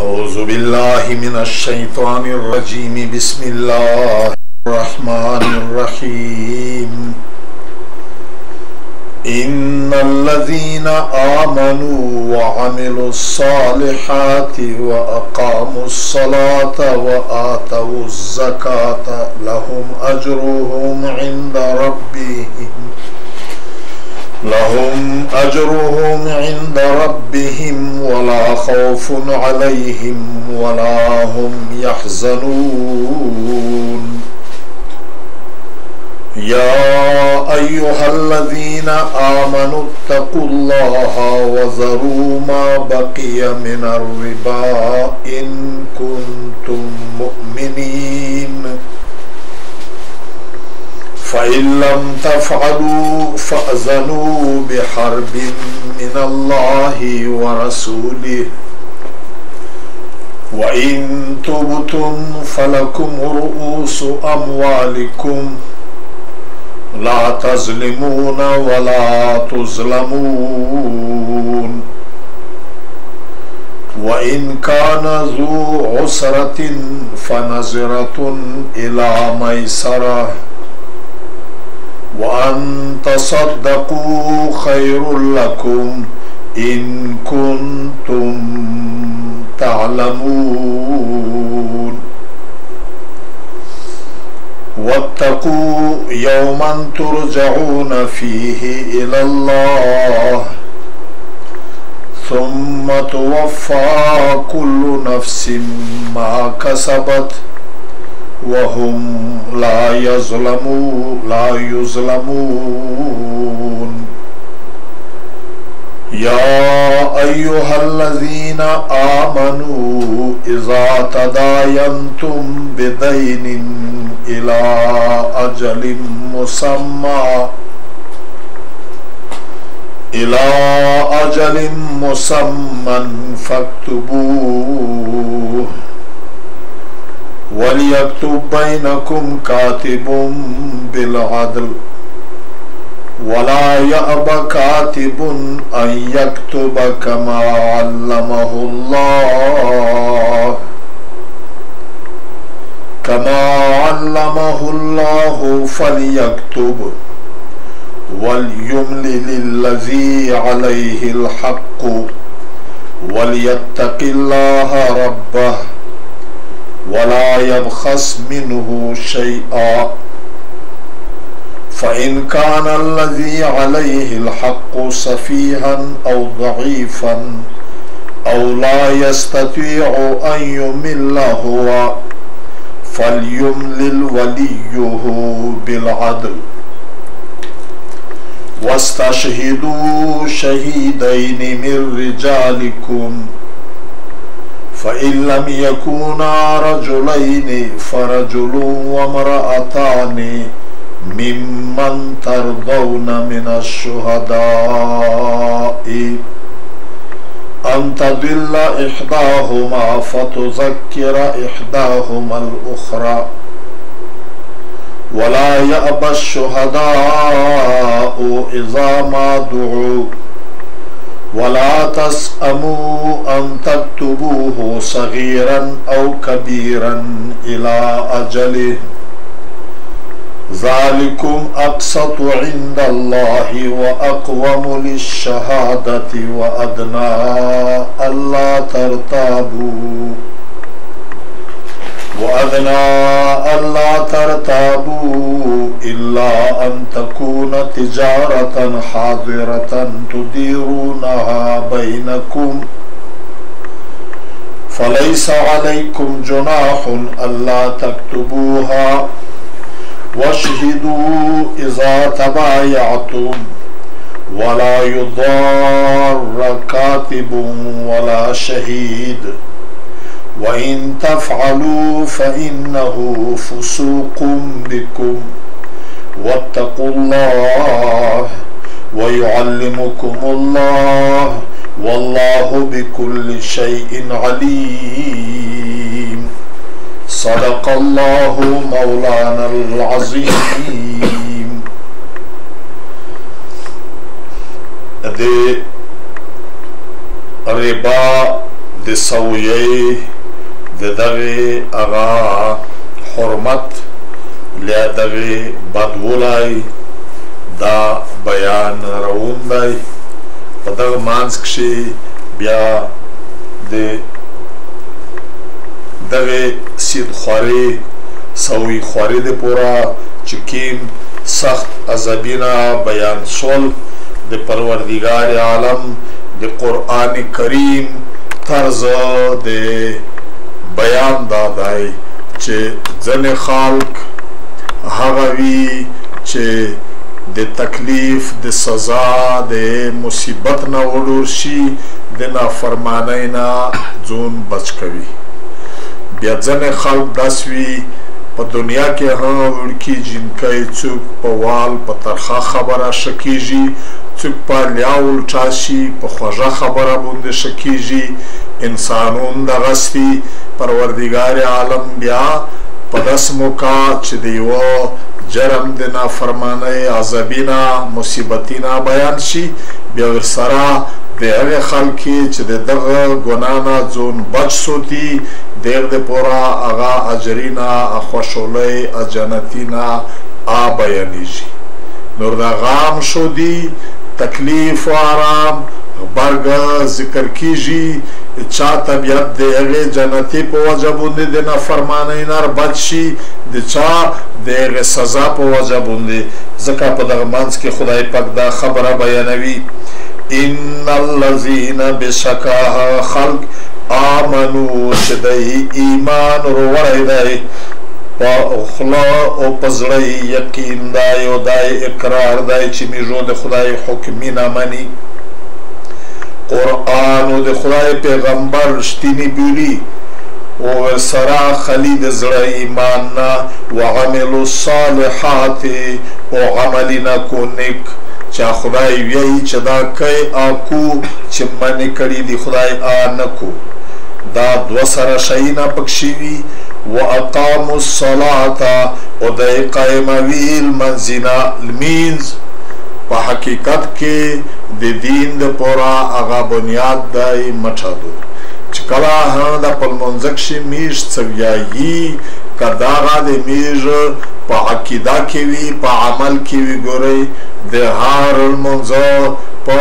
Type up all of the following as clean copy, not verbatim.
أعوذ بالله من الشيطان الرجيم. بسم الله الرحمن الرحيم. إن الذين آمنوا وعملوا الصالحات وأقاموا الصلاة وآتوا الزكاة لهم أجرهم عند ربهم ولا خوف عليهم ولا هم يحزنون. يا أيها الذين آمنوا اتقوا الله وذروا ما بقي من الربا إن كنتم مؤمنين، فإن لم تفعلوا فأذنوا بحرب من الله ورسوله، وإن تبتم فلكم رؤوس أموالكم لا تظلمون ولا تظلمون. وإن كان ذو عسرة فنظرة إلى ميسرة وأن تصدقوا خير لكم إن كنتم تعلمون. واتقوا يوما ترجعون فيه إلى الله ثم توفى كل نفس ما كسبت وهم لا يظلمون. يا أيها الذين آمنوا إذا تداينتم بدين إلى أجل مسمى فاكتبوه، وليكتب بينكم كاتب بالعدل ولا يأب كاتب أن يكتب كما علمه الله فليكتب وليملل الذي عليه الحق وليتق الله ربه ولا يبخس منه شيئا، فإن كان الذي عليه الحق سفيها أو ضعيفا أو لا يستطيع أن يمل هو فليملل وليه بالعدل. واستشهدوا شهيدين من رجالكم فإن لم يكونا رجلين فرجل وامرأتان ممن ترضون من الشهداء أن تضل إحداهما فتذكر إحداهما الأخرى، ولا يأبى الشهداء إذا ما دعوا، ولا تسأموا أن تكتبوه صغيرا أو كبيرا إلى أجله، ذلكم أقسط عند الله وأقوم للشهادة وأدنى ألا ترتابوا إلا أن تكون تجارة حاضرة تديرونها بينكم، فليس عليكم جناح ألا تكتبوها. واشهدوا إذا تبايعتم ولا يضار كاتب ولا شهيد، وإن تفعلوا فإنه فسوق بكم، واتقوا الله ويعلمكم الله والله بكل شيء عليم. صدق الله مولانا العظيم. د ربا د سویی د دغه اغا حرمت لیا دغه بدولای دا بیان روون دی په دغه مانځ کښې بیا د دغه سید خواري سوی خواري د پورا چې کیم سخت عذابینا بیان شول د پروردگار عالم د قرآن کریم طرز د بیان دادای چې ځنې خلق هغه وي چې د تکلیف د سزا د مصیبت نه وډور شي د نافرمانۍ نه ځون بچ کوي بیا ځنې خلق داسې وي په دنیا کې هم وړکي جنکۍ څوک په وال په ترخه خبره ښه کېږي څوک په لیاول چاشي په خوږه خبره باندې ښه کېږي انسانون دغسې پروردګار عالم بیا په داسې موقع چې د یوه جرم د نافرمانۍ عذابینا مصیبتینا بیان شي بیا ورسره د هغې خلکې چې د دغه ګناه نه ځون بچ سوتي د هغې دپاره هغه اجرینا خوشحالۍ جنتینا بیانېږي نور د غام شدي تکلیف و آرام غبرګ ذکر کیږي چا طبیعت د هغې جنتي په وجه باندې د نافرمانۍ نه بچ شي د چا د هغې سزا په وجه باندې ځکه په دغه منځ کې خدای پاک دا خبره بیانوي ان الذین بشکا خلق آمنو چې دی ایمان وروړی دی په خوله او په زړه یقین دی او دی اقرار دی چې میږو د خدای حکمي نه مني قرآن او د خدای پیغمبر رښتینی بولي او ورسره خلي د زړه ایمان نه وعملو الصالحات او عملونه کو نیک چې خدای ویي چې دا کوي اکو چې منې کړي دي خدای نه کو دا دوه سره شیونه پکښې وي واقاموا الصلاة او د قایموي لمنځونه لمینځ په حقیقت کې د دین دپاره هغه بنیاد دی مټادو چې کله د په لمونځه کښې میږ څه ویایي که دغه د میږ په عقیده کې وي په عمل کې وي ګورئ د هر لمونځه په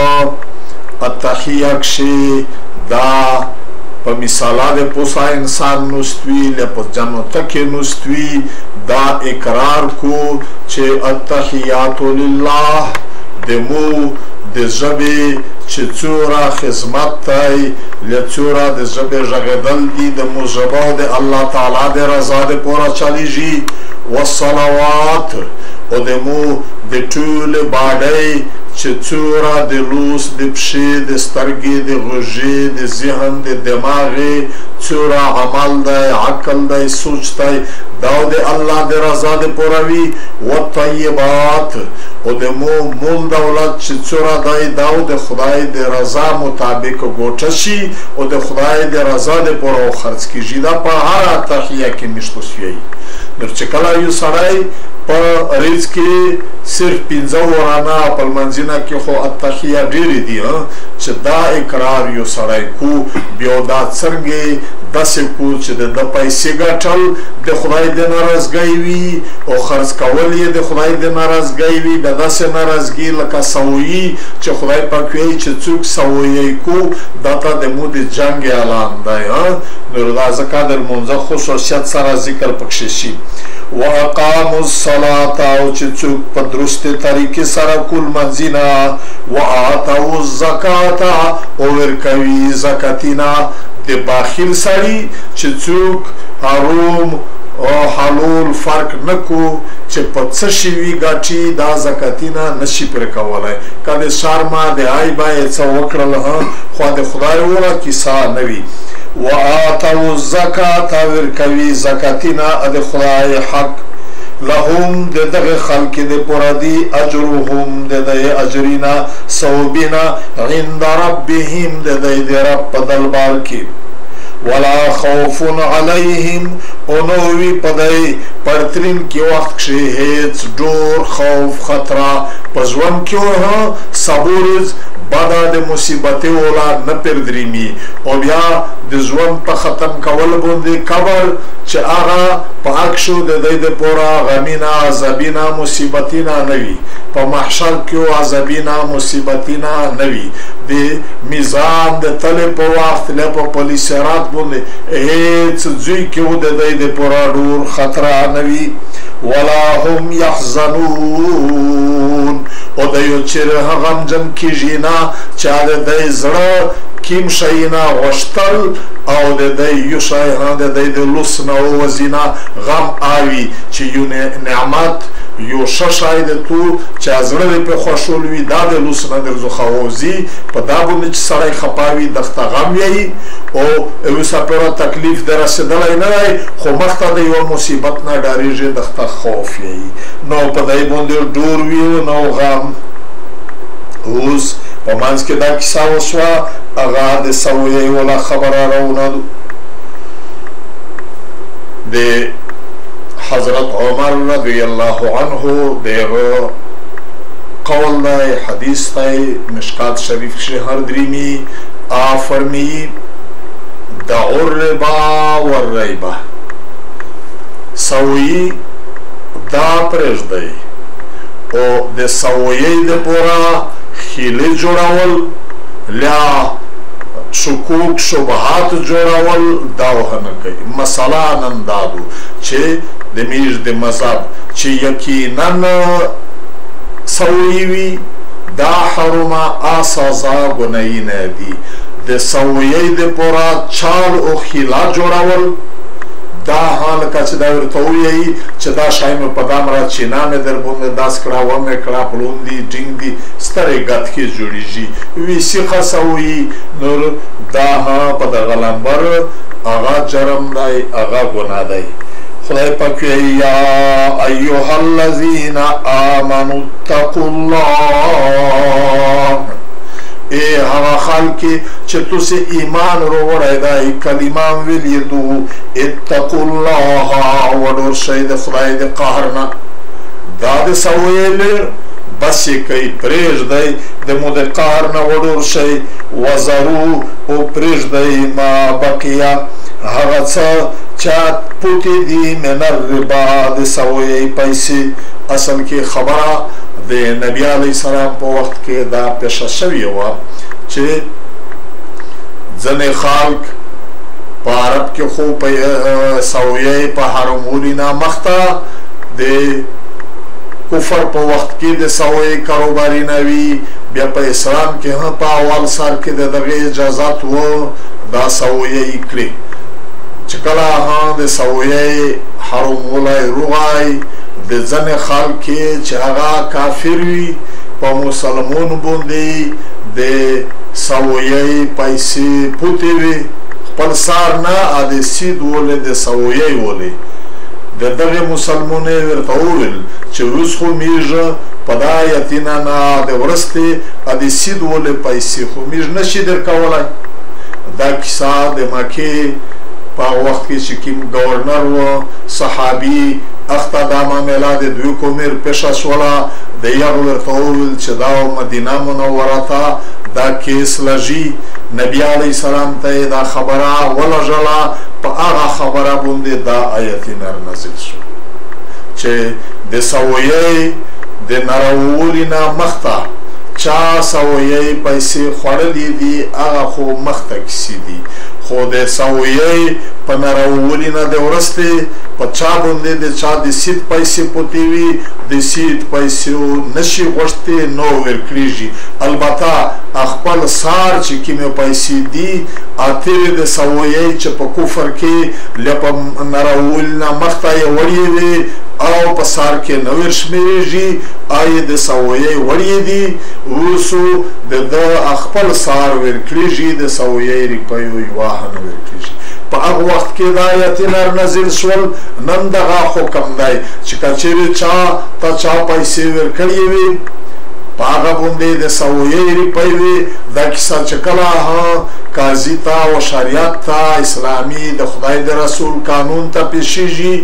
التحیه کښې دا په مثاله د پوسا انسان نوستوي له په جنته کې نوستوي دا اقرار کو چې التحیات لله د مو د ژبې چې څومره خدمت دی له څومره د ژبې غږېدل دي د مو ژبه د الله تعالی د رضا دپاره چلیږي والصلوات او د مو د ټولې باډۍ چې څومره د لوس د پښې د سترګې د غوږې د ذهن د دماغې څومره عمل دی عقل دی سوچ دی دا د الله د رضا دپاره وي والطیبات او د مول دولت چې څومره دی دا د خدای د رضا مطابق ګوټه شي او د خدای د رضا دپاره خرڅ کېږي دا په هره تحیه کې میشتوس ویي نو چې کله یو سړی په ریځ کې صرف 15 ورانه په لمنځونه کې خو التحیه ډېرې دي چې دا اقرار یو سړی کو بیا دا څرنګې داسې کو چې د ده پیسې ګټل د خدای د ناراضګۍ وي او خرڅ کول یې د خدای د ناراضګۍ وي بیا داسې ناراضګي لکه سویي چې خدای پاک وایي چې څوک سویی کو دا ته د مو د جنګ اعلان دی نو دا ځکه د لمونځه خصوصیت سره ذکر پکښې شي واقاموا الصلاة او چې څوک په درسته طریقې سره کول منځونه وآتوا الزکات او ورکوي زکاتینا د باخیل سړي چې څوک حرام او حلال فرق نکو چې په څه شي وي ګټي دا زکاتینا نشي پر کولای کله شرما د آی بای څه وکړل خو د خدای ولا کیسه نوي وآتوا الزکات ورکوي زکاتینا د خدای حق لهم دغه خلق د پردي اجرهم د اجرینا ثوابنا عند ربهم د رب په دربار کې ولا خوف عليهم اونوي پدای پرترین کې وخت کې هیڅ ډور خوف خطر پزوم کې صبر بده د مصیبتي ولا نه پردریمي او بیا د ژوند په ختم کول باندې قبر چې هغه پاک شو د دې د پورا غمینا عذابینا مصیبتینا نوي په محشر کې عذابینا مصیبتینا نوي د میزان د تل په وخت له په پولیسرات باندې هیڅ ځای کې د دې د پورا ډور خطر نوي ولا هم يحزنون او د یو چیرې غمجن کیږي نه چې د دې زړه کیم شینا غشتل او د دې یو شای د دې د لوس نه وزینا غم آوي چې یو نعمت یو شای د تو چې ازړه په خوشول وي دا د لوس نه درځو خوازي په دا باندې چې سړی خپاوي دغه غم یي او یو سپره تکلیف درسېدلای نه خو مخته د یو مصیبت نه ډاریږي دغه خوف یي نو په دای باندې ډور وی نو غم اوس په منځ کې دا کیسه وشوه هغه د سویې ولا خبره راونه د حضرت عمر رضی الله عنه دغه قول دی حدیث دی مشکات شریف شهر دریمی فرمی دعو الربا والریبه سویی دا پرېږدئ او د سویې د پوره خیلی جوړول لا شکوک شبهات جوړول دا وهنه کوي مسله نن دادو چې د میش د مذهب چې یقینا سوی وي دا حرمه سزا ګناهی نه دي د سویې د پوره چال او خیلا جوړول دا حال کا چې دا ورته وایي چې دا شای مې په دام را چینا مې در باندې داس کړه و مې کړه پلوندي ټینګ دي سترې ګټ کې جوړیږي وی سیخه سوي نور دا په دغه لمبر هغه جرم دی هغه ګناه دی خدای پاک یا ایها الذین آمنوا اتقوا الله اے هغه خلک چې تاسو ایمان وروړی دی کلمه ویلې دو اتقوا الله ورور شي د خدای د قهر نه دا د سویل بس کوي پرېږدئ د مو د قهر نه ورور شي وزرو او پرېږدئ ما بقیه هغه څه چې پوتې دي من الربا د سویې پیسې اصل کې خبره د نبی علیه السلام په وخت کې دا پیښه شوې وه چې ځینې خلک په عرب کې خو په سویې په حرمولي نه مخته د کفر په وخت کې د سویې کاروباري نه وي بیا په اسلام کې هم په اول سر کې د دغه اجازات و دا سویې کړي چې کله هم د سویې حرمولی روغی د ځنې خلک چې هغه کافر وي په مسلمون باندې د سویې پیسې پوتې وي خپل سار نه د سید ولې د سویې ولې د دغه مسلمانې ورته وویل چې اوس خو میږ په دا یتینه نه د ورستې د سید ولې پیسې خو میږ نشي درکولی دا کیسه د مکې په وخت کې چې کوم گورنر و صحابي اخته دا معامله د دوی کومیر پیښه شوله د یو ورته وویل چې دا مدینه منوره ته دا کیس لږي نبی علیه السلام ته دا خبره ولږله په هغه خبره باندې دا آیت نازل شو چې د سویې د نراولي نه مخته چا سویې پیسې خوړلې دي هغه خو مخته کیسې دي خو د سویې په نراولي نه د ورستې په چا باندې د چا د سید پیسې پوتې وي د سید پیسې نشي غوښتې نو ورکړيږي البته خپل سار چې کومې پیسې دي اترې د سویې چې په کفر کې لپه نراولي نه مخته یې وړې وي او په سار کې نو ورشمېږي آی د سویې وړې دي اوسو د خپل سار ورکړيږي د سویې ریپایو یوه نه ورکړيږي په هغه وخت کې دا آیتونه نازل شول نن دغه حکم دی چې کچېرې چا ته چا پیسې ورکړې وي په هغه باندې د سویې ریپۍ وي دا کیسه چې کله قاضي ته او شریعت ته اسلامي د خدای د رسول قانون ته پیښیږي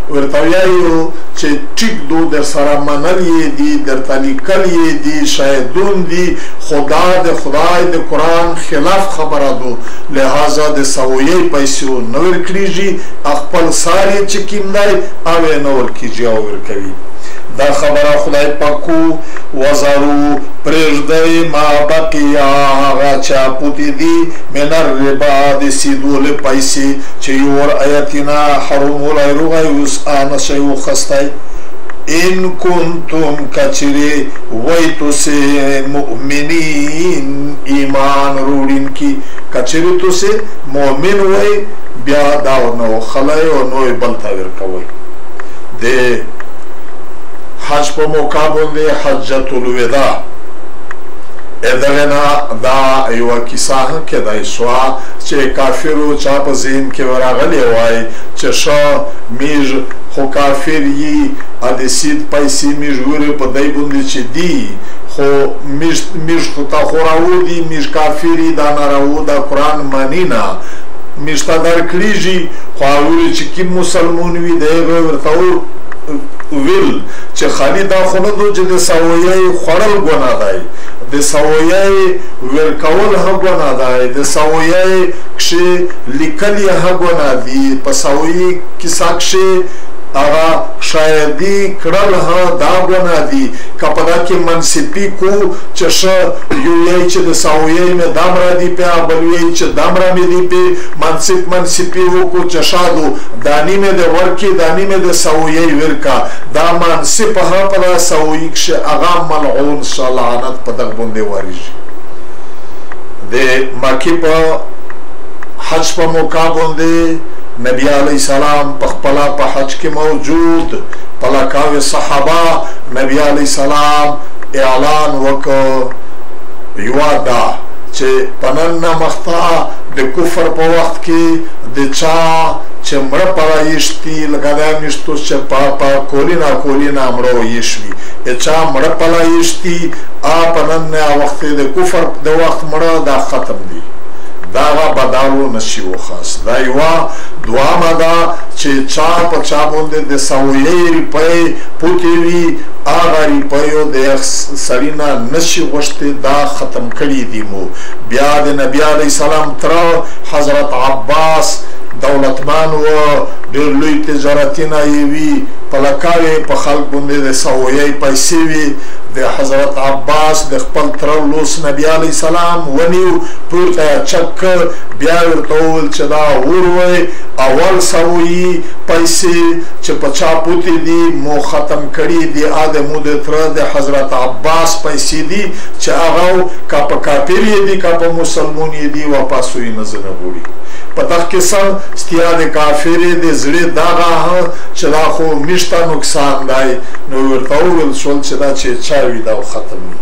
ورته وایو چې ټیک دو در سره منل یې دي درته لیکل یې دي شاهدون دي خدا د خدای د قرآن خلاف خبره دو لہذا د سویې پیسې نه ورکړيږي خپل ساري چې کیم دی هغه نه ورکړي او ورکوي دا خبره خدای پاکو وزارو پرېږدئ ما بقیا هغه چا پوتې دي من الربا د سیدولې پیسې چې یور ایتنا حرمولی روغی اوس نشئ وخستی ان کنتم کچری وی تسې مؤمنین ایمان روړونکي کچری تسې مؤمن وی بیا دا نو خلای او نو بل ته ورکوئ د حج په موقع باندې حجۃ الوداع دغه نه دا یو کیسه کېدای شوه چې کافرو چا په ذهن کې ورغلی وای چې ښه میږ خو کافر یي د سید پیسې میږ ورې په دی باندې چې دي خو میږ خو تا خو راودي میږ کافر یي دا نه راو دا قرآن مني نه میږ ته درکړېږي خو هغوی چې کوم مسلمون وي دی به ورته ویل چې خالي دا خو نه دو چې د سویې خوړل ګناه دی د سویې ورکول هم ګناه دی د سویې کښې لیکل یې هم ګناه دي په سویې کیسه کښې هغه شاهدي کړل ها دا ګناه دي که په دا کې منصفي کو چې ښه یو یې چې د سویې مې دا مړه دي پې بل یې چې دا مړه مې دي پې منصفي وکړو چې شادو دانې مې د ورکې دانې مې د سویې ورکه دا منصف ها په دا سویې کښې هغه ملعون شه لعنت په دغه باندې وریږي د مکې په حج په موقع باندې نبی علیہ السلام پخپلا په حج کې موجود پلاکاوی صحابه نبی علیہ السلام اعلان وکړ یو دا چې پنن مختا د کفر په وخت کې د چا چې مړه پلایشتي لکه دا میشتو چې پاپا کولینا مړه ویشوي چا مړه پلایشتي پنن وخت د کفر د وخت مړه دا ختم دی دا بدالو نشي وخاص دا یو دوامه ده چې چا په چا باندې د سویې روپۍ پوتې وي هغه روپیو د سړي نه نشي غوښتې دا ختم کړي دي مو بیا د نبي علیه السلام تره حضرت عباس دولتمن و ډېر لوی تجارتونه یې وي پلکاوې په خلک باندې د سویې پیسې وي د حضرت عباس د خپل تره لوس نبی علیه السلام ونیو پورته چک بیا ورته وویل چې دا وروی اول سویې پیسې چې په چا پوتې دي مو ختم کړي دي د مو د تره د حضرت عباس پیسې دي چې هغه که په کافر یې دي که په مسلمون یې دي واپس وي نه زه نه غواړي په دغه قسم ستیا د کافرې د زړه دغه چې دا خو میشته نقصان دی نو ورته وویل شول چې دا چې چا وي دا ختم وي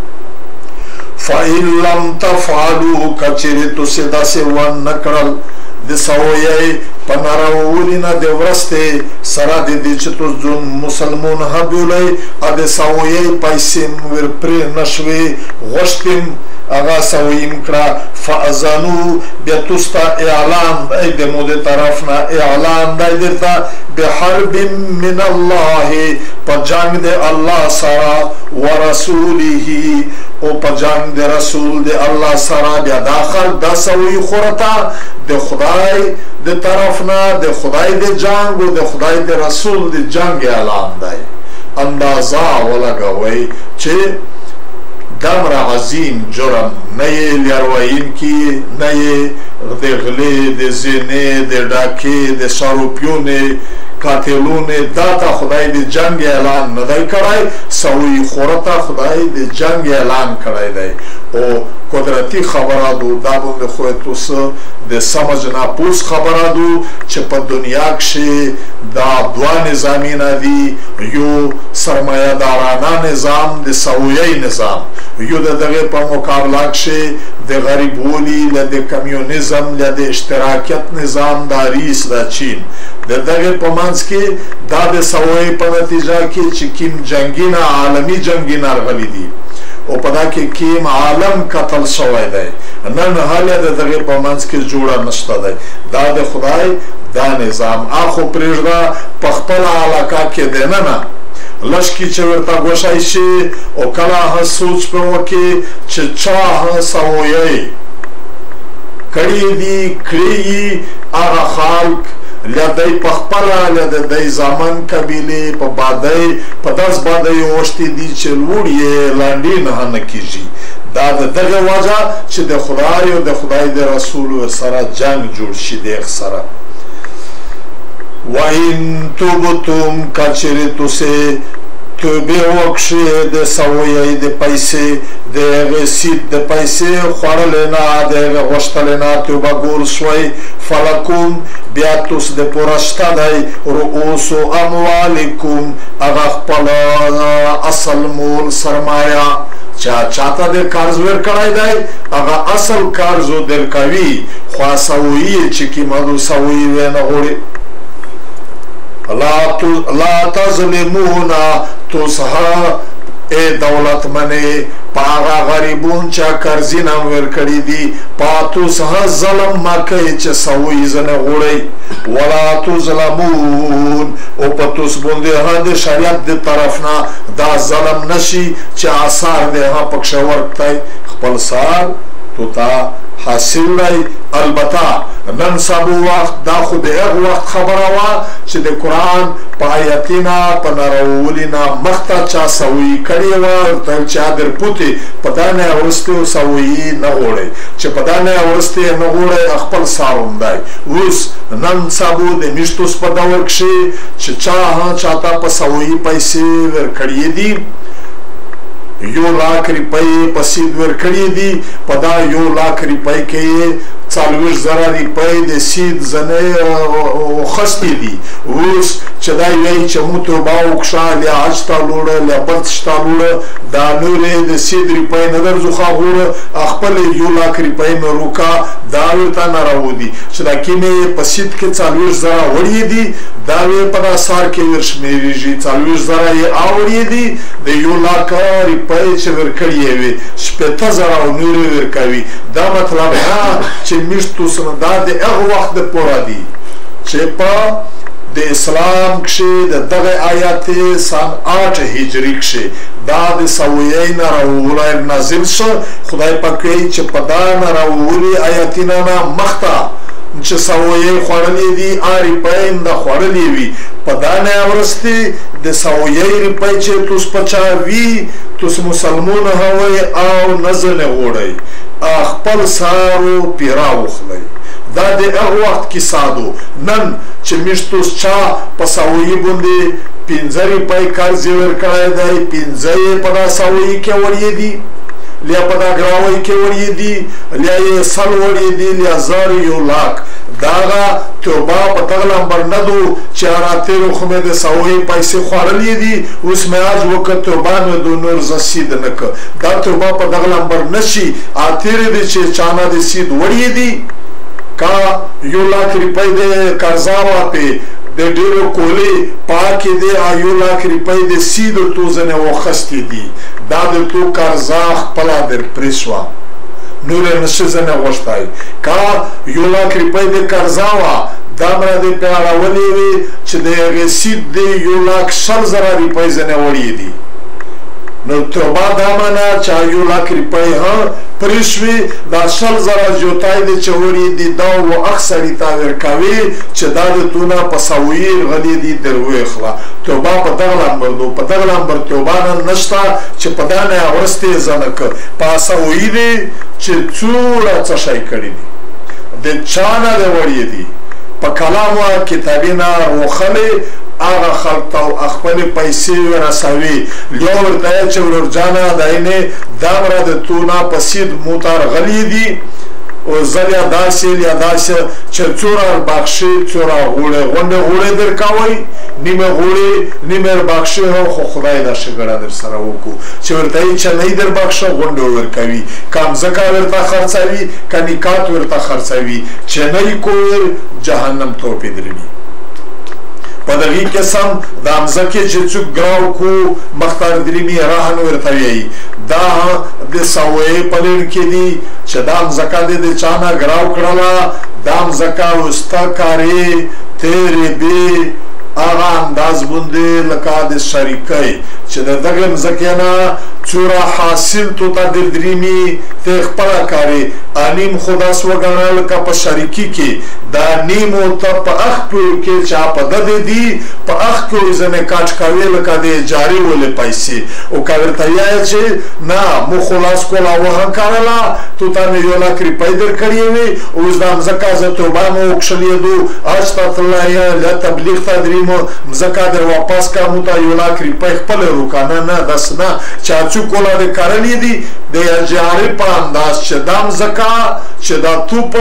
فإن لم تفعلوا کچېرې تاسې داسې ونه کړل د سویې په نارولي نه د ورستې سره د دې چې تاسو مسلمون هم بولئ د سویې پیسې ورپرې نه شوې غوښتم هغه سویم کړه فاذنو بیا تاسو اعلان دی د مو د طرف نه اعلان دی درته بحرب من الله په جنگ د الله سره ورسوله او په جنگ د رسول د الله سره بیا داخل دا سوی خورته د خدای د طرف نه د خدای د جنگ او د خدای د رسول د جنگ اعلان دی اندازه ولګوئ چې دمر عظیم جرم نه یې لیارویونکي نه یې د غلې د زینې د ډاکې د ساروپیونې قاتلونه دا ته خدای د جنگ اعلان نه دی کړی سوی خورته خدای د جنگ اعلان کړی دی او قدرتی خبره دو دا باندې خو تاسو د سمج ناپوس خبره دو چې په دنیا کې دا دوه نظامونه دي یو سرمایه‌دارانه نظام د سویې نظام یو دغه په مقابله کې د غریبولی له د کمیونیزم له د اشتراکیت نظام د روس د چین دغه په منځ کې دا د سویې په نتیجه کې چې کوم جنگونه عالمی جنگونه راغلي دي او په دا کې کوم عالم قتل شوی دی نن حاله دغه په منځ کې جوړه نشته دی دا د خدای د دا نظام اخو پرېږده په خپله علاقه کې دننه لشکې چې ورته ګوشی شي او کله سوچ په وکړي چې چا سویی کړي دي کړي هغه خلک لیدی په خپله له د دی زامن قبیلې په بادۍ په داس بادۍ اوښتي دي چې لوړ یې لاندې نه نه کېږي دا د دغه وجه چې د خدای او د خدای د رسول سره جنگ جوړ شي د سره وَإِن تُبْتُمْ کچرې تاسې توبې وکړئ د سویۍ د پیسې د هغې سید د پیسې خوړلې نه د هغې غوښتلې نه توبه ګور شوئ فلکم بیا تاسو د پوره شته دی رؤوس اموالکم هغه خپل اصل مول سرمایه چاته د قرض ورکړی دی هغه اصل قرض درکوي خو سویې چې قیمت سویې وی نه غواړي لا تظلمون توسها اے دولت منی پاغا غریبون چا قرضی نام ورکړی دي پا توسها ظلم مکه چې سوی زنه غوړی ولا تظلمون او په توس باندې هغه شریعت د طرفنا دا ظلم نشي چې آثار ده پکښ ورکتای خپل سار تو تا حاصل دی البته نن سبا وخت دا خو د هغه وخت خبره وه چې د قرآن په آیتونه په نارولونه مخته چا سویي کړې وه ورته چا در پوتې په دا نه وروسته سویي نه غواړئ چې په دا نه وروسته یې نه غواړئ خپل ساروم دی اوس نن سبا د میشتوس په دور کښې چې چاته په سویي پیسې ورکړې دي 1,00,000 روپۍ په سید ورکړي دي په دا 1,00,000 روپۍ کې 40,000 روپۍ د سید زنې خستې دي اوس چې دا وایي چې موږ توبه وکړه له حج ته لاړه له بل څه ته لاړه دا نورې د سید روپۍ نه درځو خاغوره خپل 1,00,000 روپۍ مې روکا دا ورته نه راودي چې دا کینې په سید کې 40,000 وړي دي دا وی په سار کې ورشمېږي 40,000 یې اوري دي د 1,00,000 روپۍ چې ورکړي وي 15,000 نورې ورکوي دا مطلب نه چې میشتو سره دا د هغه وخت د پوره دي چې په د اسلام کښې د دغه آیات سن 8 هجري کښې دا د سویۍ نه راوولی نازل شو خدای پاک وایي چې په دا نه راوولي آیاتونه نه مخته چې سویۍ خوړلې دي روپۍ هم د خوړلې وي په دا نه وروسته د سویۍ روپۍ چې توس په چا وي توس مسلمون هوئ او نه ځنې غواړئ خپل سارو پیرا وخلئ دا د هغه وخت کیسه ده نن چې میشتوس چا په سویۍ باندې 15 روپۍ قرض یې ورکړی دی 15 یې په دا سویۍ کې وړي دي لیا په دا ګراوۍ کې وړي دي لیا یې 100 وړي دي لیا 1,00,000 داغه توبه په دغه لمبر نه دو چې راتېرو خو مې د سویۍ پیسې خوړلې دي اوس مې اج وکړ توبه مې د نور زه سید نه کړ دا توبه په دغه لمبر نشي تېرې دي چې چانه د سید وړي دي کا 1,00,000 روپۍ د قرضه وه پې د ډېرو کولې پاکې دی 1,00,000 روپۍ د سیدو تو ځنې واخیستې دي دا د تو قرضه خپله در پرې شوه نور یې نشي ځنې غوښتی که 1,00,000 روپۍ د قرضه وه دا مره دې پرې اړولې وې چې د هغې سید د 1,20,000 روپۍ ځنې وړې دي نو توبه دا منه چې 1,00,000 روپۍ پرې شوې دا 100,000 جوتای دی چې وړي دي دا وخت سړي ته ورکوي چې دا د تونه په سویۍ غلي دي در ویخله توبه په دغه لمبر دو په دغه لمبر توبه نشته چې په دا نه وروسته یې زه نه کړ په سویۍ دی چې څومره څه شی کړي دي د چا نه دی وړي دي په کلام و کتابي نه روخلې هغه خلک ته خپلې پیسې ورسوي لیا ورته یې چې ورورجانه داینې دا مره د تونه په سید موته راغلي دي او زه یا داسې یا داسې چې څوره بخشي څوره غوړې غونډې غوړې درکوئ نیمه غوړې نیمه بخشي خو خدای دا ښېګړه در سره وکړو چې ورته یې چنۍ در بخشه غونډې ورکوي که مځکه ورته خرڅوي که نکات ورته خرڅوي چنۍ کور جهنم ته وپېدروي په دغې قسم د مځکې چې څوک ګراو کو مختار دریمي رهن ورته وایي دا د سویۍ په لړ کې دي چې دا مځکه دې د چا نه ګراو کړله دا مځکه وسته کارې تیرې بې هغه انداز باندې لکه د شریکۍ چې د دغه مځکې نه څومره حاصل تو ته دردرېمي ته خپله کارې نیم خو داسې وګڼه لکه په شریکي کې دا نیمو ته په اخ کې چا په ددې دي په اخ کې ځنې کاټ کوې لکه د اجارې ولې پیسې او که ورته وایه چې نه مو خو لاس کوله وهنکارله تو ته مې 1 لک روپۍ درکړې وې اوس دا مځکه زه توبه مو وکښلېدو حج ته تللی یا تبلیغ ته درېمو مځکه در واپس کړه مو ته 1 لک روپۍ خپله روکه نه نه داسې نه چا څوکوله دې کرلې دي د اجارې په انداز چې دا مځکه چې دا تو په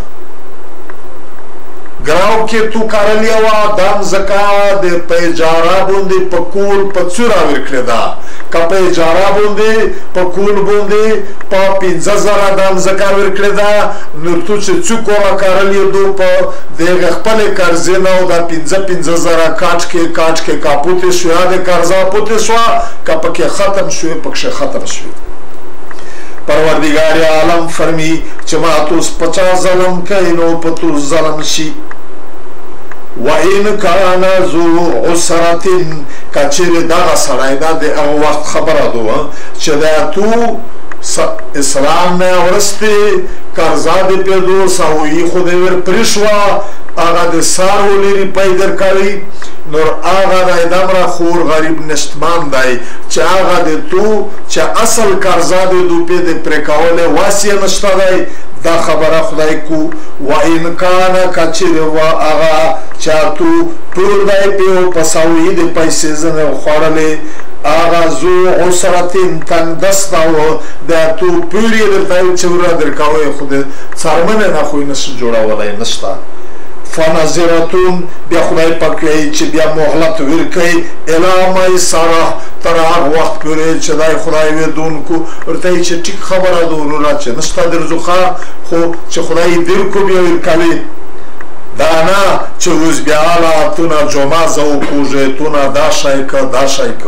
ګراو کې تو کرلې وه دا مځکه د په اجاره باندې په کول په څوره ورکړې ده که په اجاره باندې په کول باندې په 15,000 دا مځکه ورکړې ده نو تو چې څوک کرلې دو په دغه خپلې قرضې نه او دا 15,000 کاټ کې کا پوتې شوه د قرضه پوتې شوه که پکې ختم شوې پکښې ختم شوې پروردگار عالم فرمی چې ما توس 50 ظلم کوي نو په توس ظلم شي وَإِنْ كَانَ ذُو عُسْرَةٍ کچېرې دغه سړی دا د هغه وخت خبره ده چې دا تو اسلام نه وروسته قرضه دې پیدو سوی خو دې ور پرېښوه هغه د سار ولې روپۍ درکوي نور هغه دی دومره خور غریب نشتمن دی چې هغه د تو چې اصل قرضه د دوپې د پرې کولی وس یې نشته دی دا خبره خدای کو وان کان کچېرې وه هغه چا تو ټول دی پې په سوی د پیسې ځنې خوړلې هغه ذو عسرتین تنګ دسته و دا تو پور یې درته چې وره درکوی خو د څرمنې نه خو یې نشي جوړولی نشته فنظرتون بیا خدای پاک وایي چې بیا مهلت ورکوي الی میسره تر هغه وخت پورې چې دی خدای ویدونکو ورته یې چې ټیک خبره ده وروره چې نشته درځوخه خو چې خدای درکو بیا ورکوي دا نه چې اوس بیا حالاتونه جمعه زه وکوژېتونه دا شی که دا شی که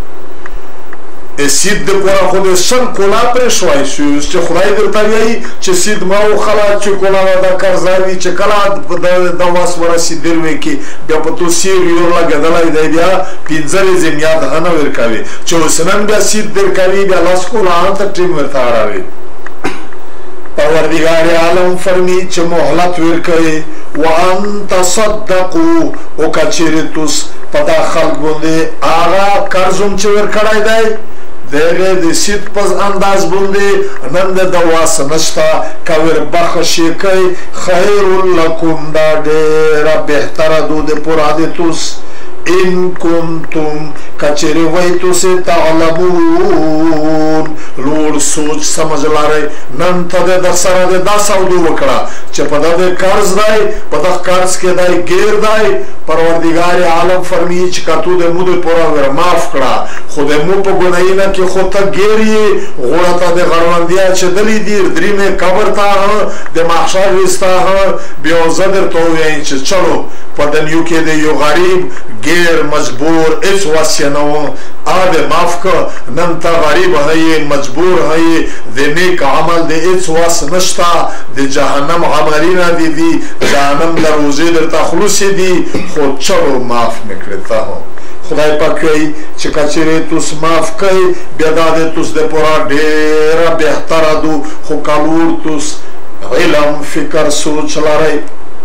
سید د پوره خو د سل کولا پرېښوی شو چې خدای درته وایي چې سید ما وخله چې کولا دا قرضه وي چې کله د وس ورسېدل وی کې بیا په تو سیر یور لګېدلی دی بیا 15 ورځې میاد نه ورکوي چې اوس نن بیا سید درکوي بیا لاس کولا هلته ټیم ورته اړوي پروردگار عالم فرمی چې مهلت ورکوي وان تصدقوا او کچېرې توس په دا خلک باندې هغه قرض هم چې ورکړی دی دغه د سید پس انداز باندې نن د واس نشته که وربخښ یې کوي خیر لکم دا ډېره بهتره دو د پوره د توس ان کنتم کچېرې وی تاسې تعلمون لوړ سوچ سمجھ لرئ نن ته د در سره د دا سودو وکړه چې په دغه قرض دی په دغه قرض کې دی ګیر دی پروردګار عالم فرمیي چې که تو د مو دپاره ور معاف کړه خو د مو په ګناهینه کې خو ته ګیر یې غوړه ته د غړوندي اچېدلي دي درېمې قبر ته د محشر ویسته بیا زه درته ووایم چې چلو په دنیو کې د یو غریب غیر مجبور اس واسه نو آب معاف کا نن تا غریب ہے مجبور ہے د نیک عمل د اس واس نشتا د جهنم عملینا دی جهنم دروازه در تخلص دی خود چلو معاف نکړتا ہو خدای پاک وایي چې کچېرې توس معاف کوي بیا دا د توس د پوره ډېره بهتره دو خو کلور توس علم فکر سوچ لرئ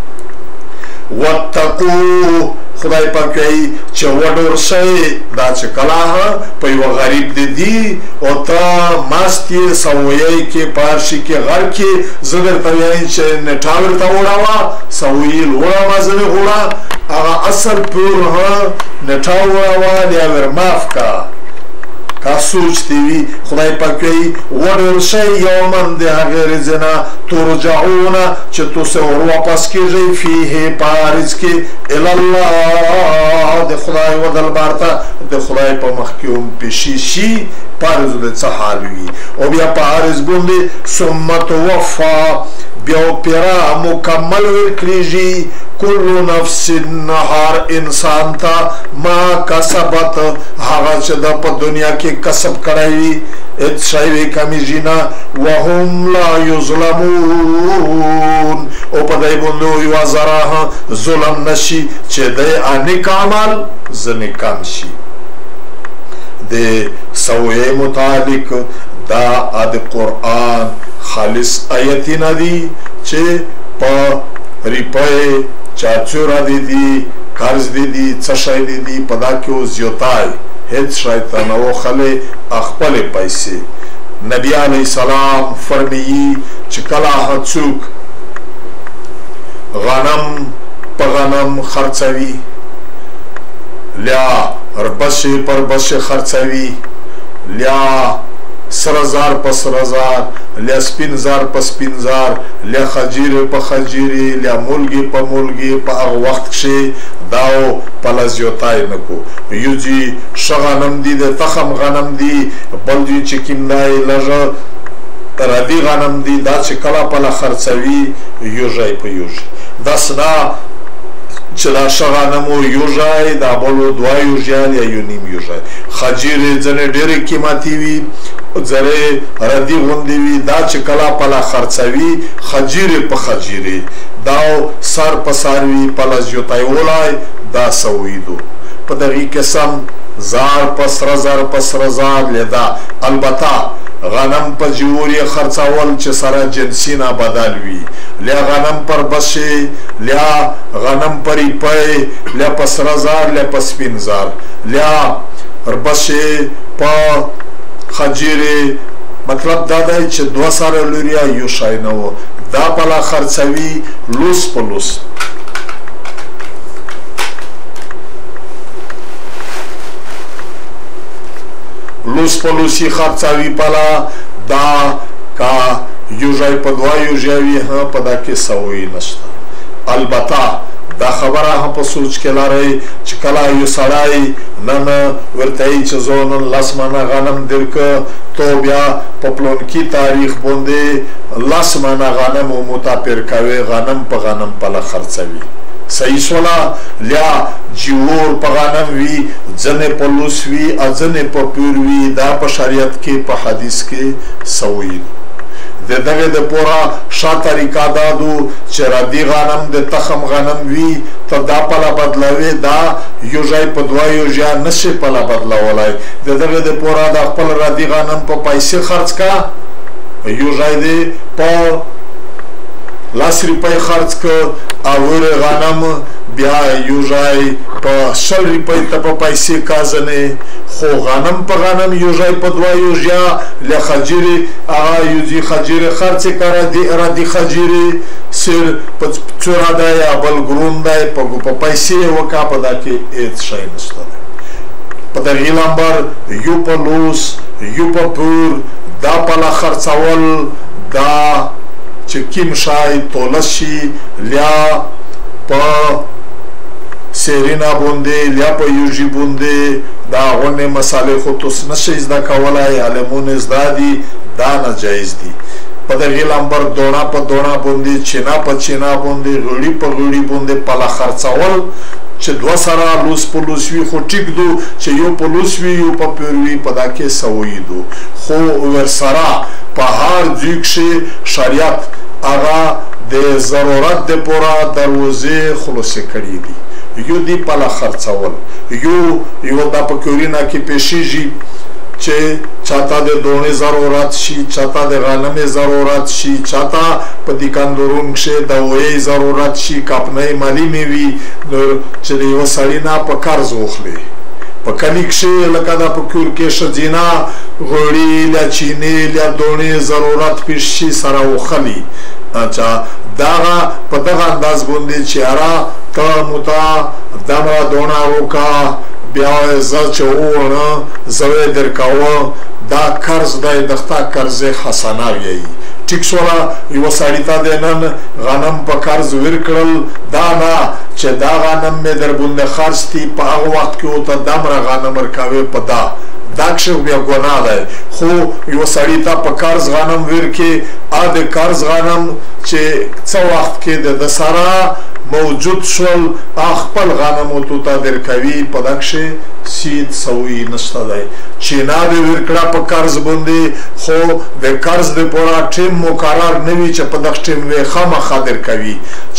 واتقو خدای پاک وایي چې وډور شئ دا چې کله په یوه غریب د دي او ته مست یې سویی کې پارشي کې غر کې زه درته وایم چې نټه ورته وړوه سویي لوړه ما ځنې غوړه هغه اصل پور نټه وړوه بیا ور معاف که کا سوچ دیوی خدای پاک وایي وډور شئ یومن د هغې ورځې نه ترجعونه چې تاسې ور واپس کېږئ فیه په عارض کې الله د خدای و دربار ته د خدای په مخ کې هم پیشي شي په عارضو د څه حال وي او بیا په عارض باندې ثم توفا بیا پیرا مکمل ورکړېږي کل نفس هر انسان ته ما کسبت هغه چې د په دنیا کې کسب کړی وي هېڅ شی وی کمیږي نه وهم لا یظلمون او په دې دای باندې یو زرا ظلم نشي چې دای انیک عمل ځنې کم شي. د سوې متعلق دا د قرآن خالص آیتونه دي چې په ریپای چاچورا دي قرض دي څه شی دي په دا کې زیاتای هیڅ شیطان او خله خپل پیسې. نبی علیہ السلام فرمایي چې کله هڅوک غنم په غنم خرڅوي لیا ربشه پر بشه خرڅوي لیا سرزار په سرزار لیا سپینزار په سپینزار لیا خجیر په خجیری لیا مولگی په مولگی په هغه وخت کې داو پلازیوتای نکو یو جی شغنم دی د تخم غنم دی بل دی چې کیندای لږه ردی غنم دی دا چې کلا پلا خرڅوي یوژای په یوژ داسنا چې دا شغنمو یوژای دا بلو دوا یوژای یا یو نیم یوژای خجیر ځنه ډېرې قیمتي وي زره ردی غوندي وي دا چې کلا پلا خرڅوي خجیر په خجیری داو سر په ساروي پلا زیوتای ولای دا سویدو په دغه قسم زار پسر زار پسر زار لیدا البته غنم په جوړي خرڅول چې سره جنسینا بدل وي لیا غنم پر بشه لیا غنم پری پي لیا پسر زار لیا پسپین زار لیا بشه په خجیره مطلب دا دی چې دو سره لوریا یو شای نه و دا پلا خرڅوي لوس په لوس لوس په لوسی خرڅوي پلا دا کا یو ځای په دوا یو ځای ها په دا کې سوي نشته. البته دا خبره هم په سوچ کې لاري چې کله یو سړی نن ورته چې زون لاسمانه غنم درک تو بیا په پلونکی تاریخ باندې لاسمانه غنم او متاپر کوي غنم په غنم په خرڅوي صحیح سولا لیا جوور په غنم وی ځنه په لوس وی ځنه په پور وی دا په شریعت کې په حدیث کې سوي دغه د پورا شا طریقہ دادو چې ردی غنم د تخم غنم وی ته دا پلا بدلوي دا یو ځای په دوا یو ځای نشي پلا بدلولای دغه د پورا د خپل ردی غنم په پیسې خرڅ کا یو ځای دی په لاس روپۍ خرڅ ک او غنم بیا یو ځای په 100 روپۍ ته په پیسې کازنه خو غنم په غنم یو ځای په دوا یو ځای له خجیره هغه یو ځای خجیره خرڅ کړه دی را دی خجیره سر په چورا دی بل ګرون دی په پیسې وکا په دا کې هیڅ شی نشته. په دغه لمبر یو په لوس یو په پور دا په خرڅول دا چې کیم شای تولشي لیا په سیرینا باندې لیا په یوجی باندې دا غونه مسالې خو تاسو نشئ زده کولای علمون زدادي دا ناجایز دي. په دغه لمبر دونا په دونا باندې چینا په چینا باندې غړي په غړي باندې پلا خرڅول چې دو سره لوس په لوس وی خو ټیک دو چې یو په لوس وی یو په پیروي په دا کې سوي دو خو ور سره په هر ځکه شریعت هغه د ضرورت د پورا دروازه خلاص کړی دي یو دی پلا خرڅول یو دا په کورینا کې پېشيږي چې چاته د دونې ضرورت شي چاته د غنمې ضرورت شي چاته په دکاندارونو کې د وې ضرورت شي کاپنې مالی میوي چې یو سړی نه په قرض وخلي په کلی کې لکه دا په کور کې شجینا غوړي لا چینه لا دونې ضرورت پېښ سره وخلي اچھا دا په دغه انداز باندې چې ارا ته متا دمرا دونا روکا بیا زه چې وونه زوی درکاوه دا قرض دی دغه قرض حسنه وی ټیک شولا یو سړی ته د نن غنم په قرض ورکړل دا نه چې دا غنم مې در باندې خرڅتي په هغه وخت کې او ته دمره غنم ورکاوي په دا کښې بیا ګناه دی خو یو سړی ته په قرض غنم ورکړي د قرض غنم چې څه وخت کې د سره موجود شول خپل غنم او ته درکوي په دا کښې سید سوي نشته دی چې نه دې ورکړه په قرض باندې خو د قرض د پوره ټیم مقرر نه وي چې په دغه ټیم وی خامخا درکوي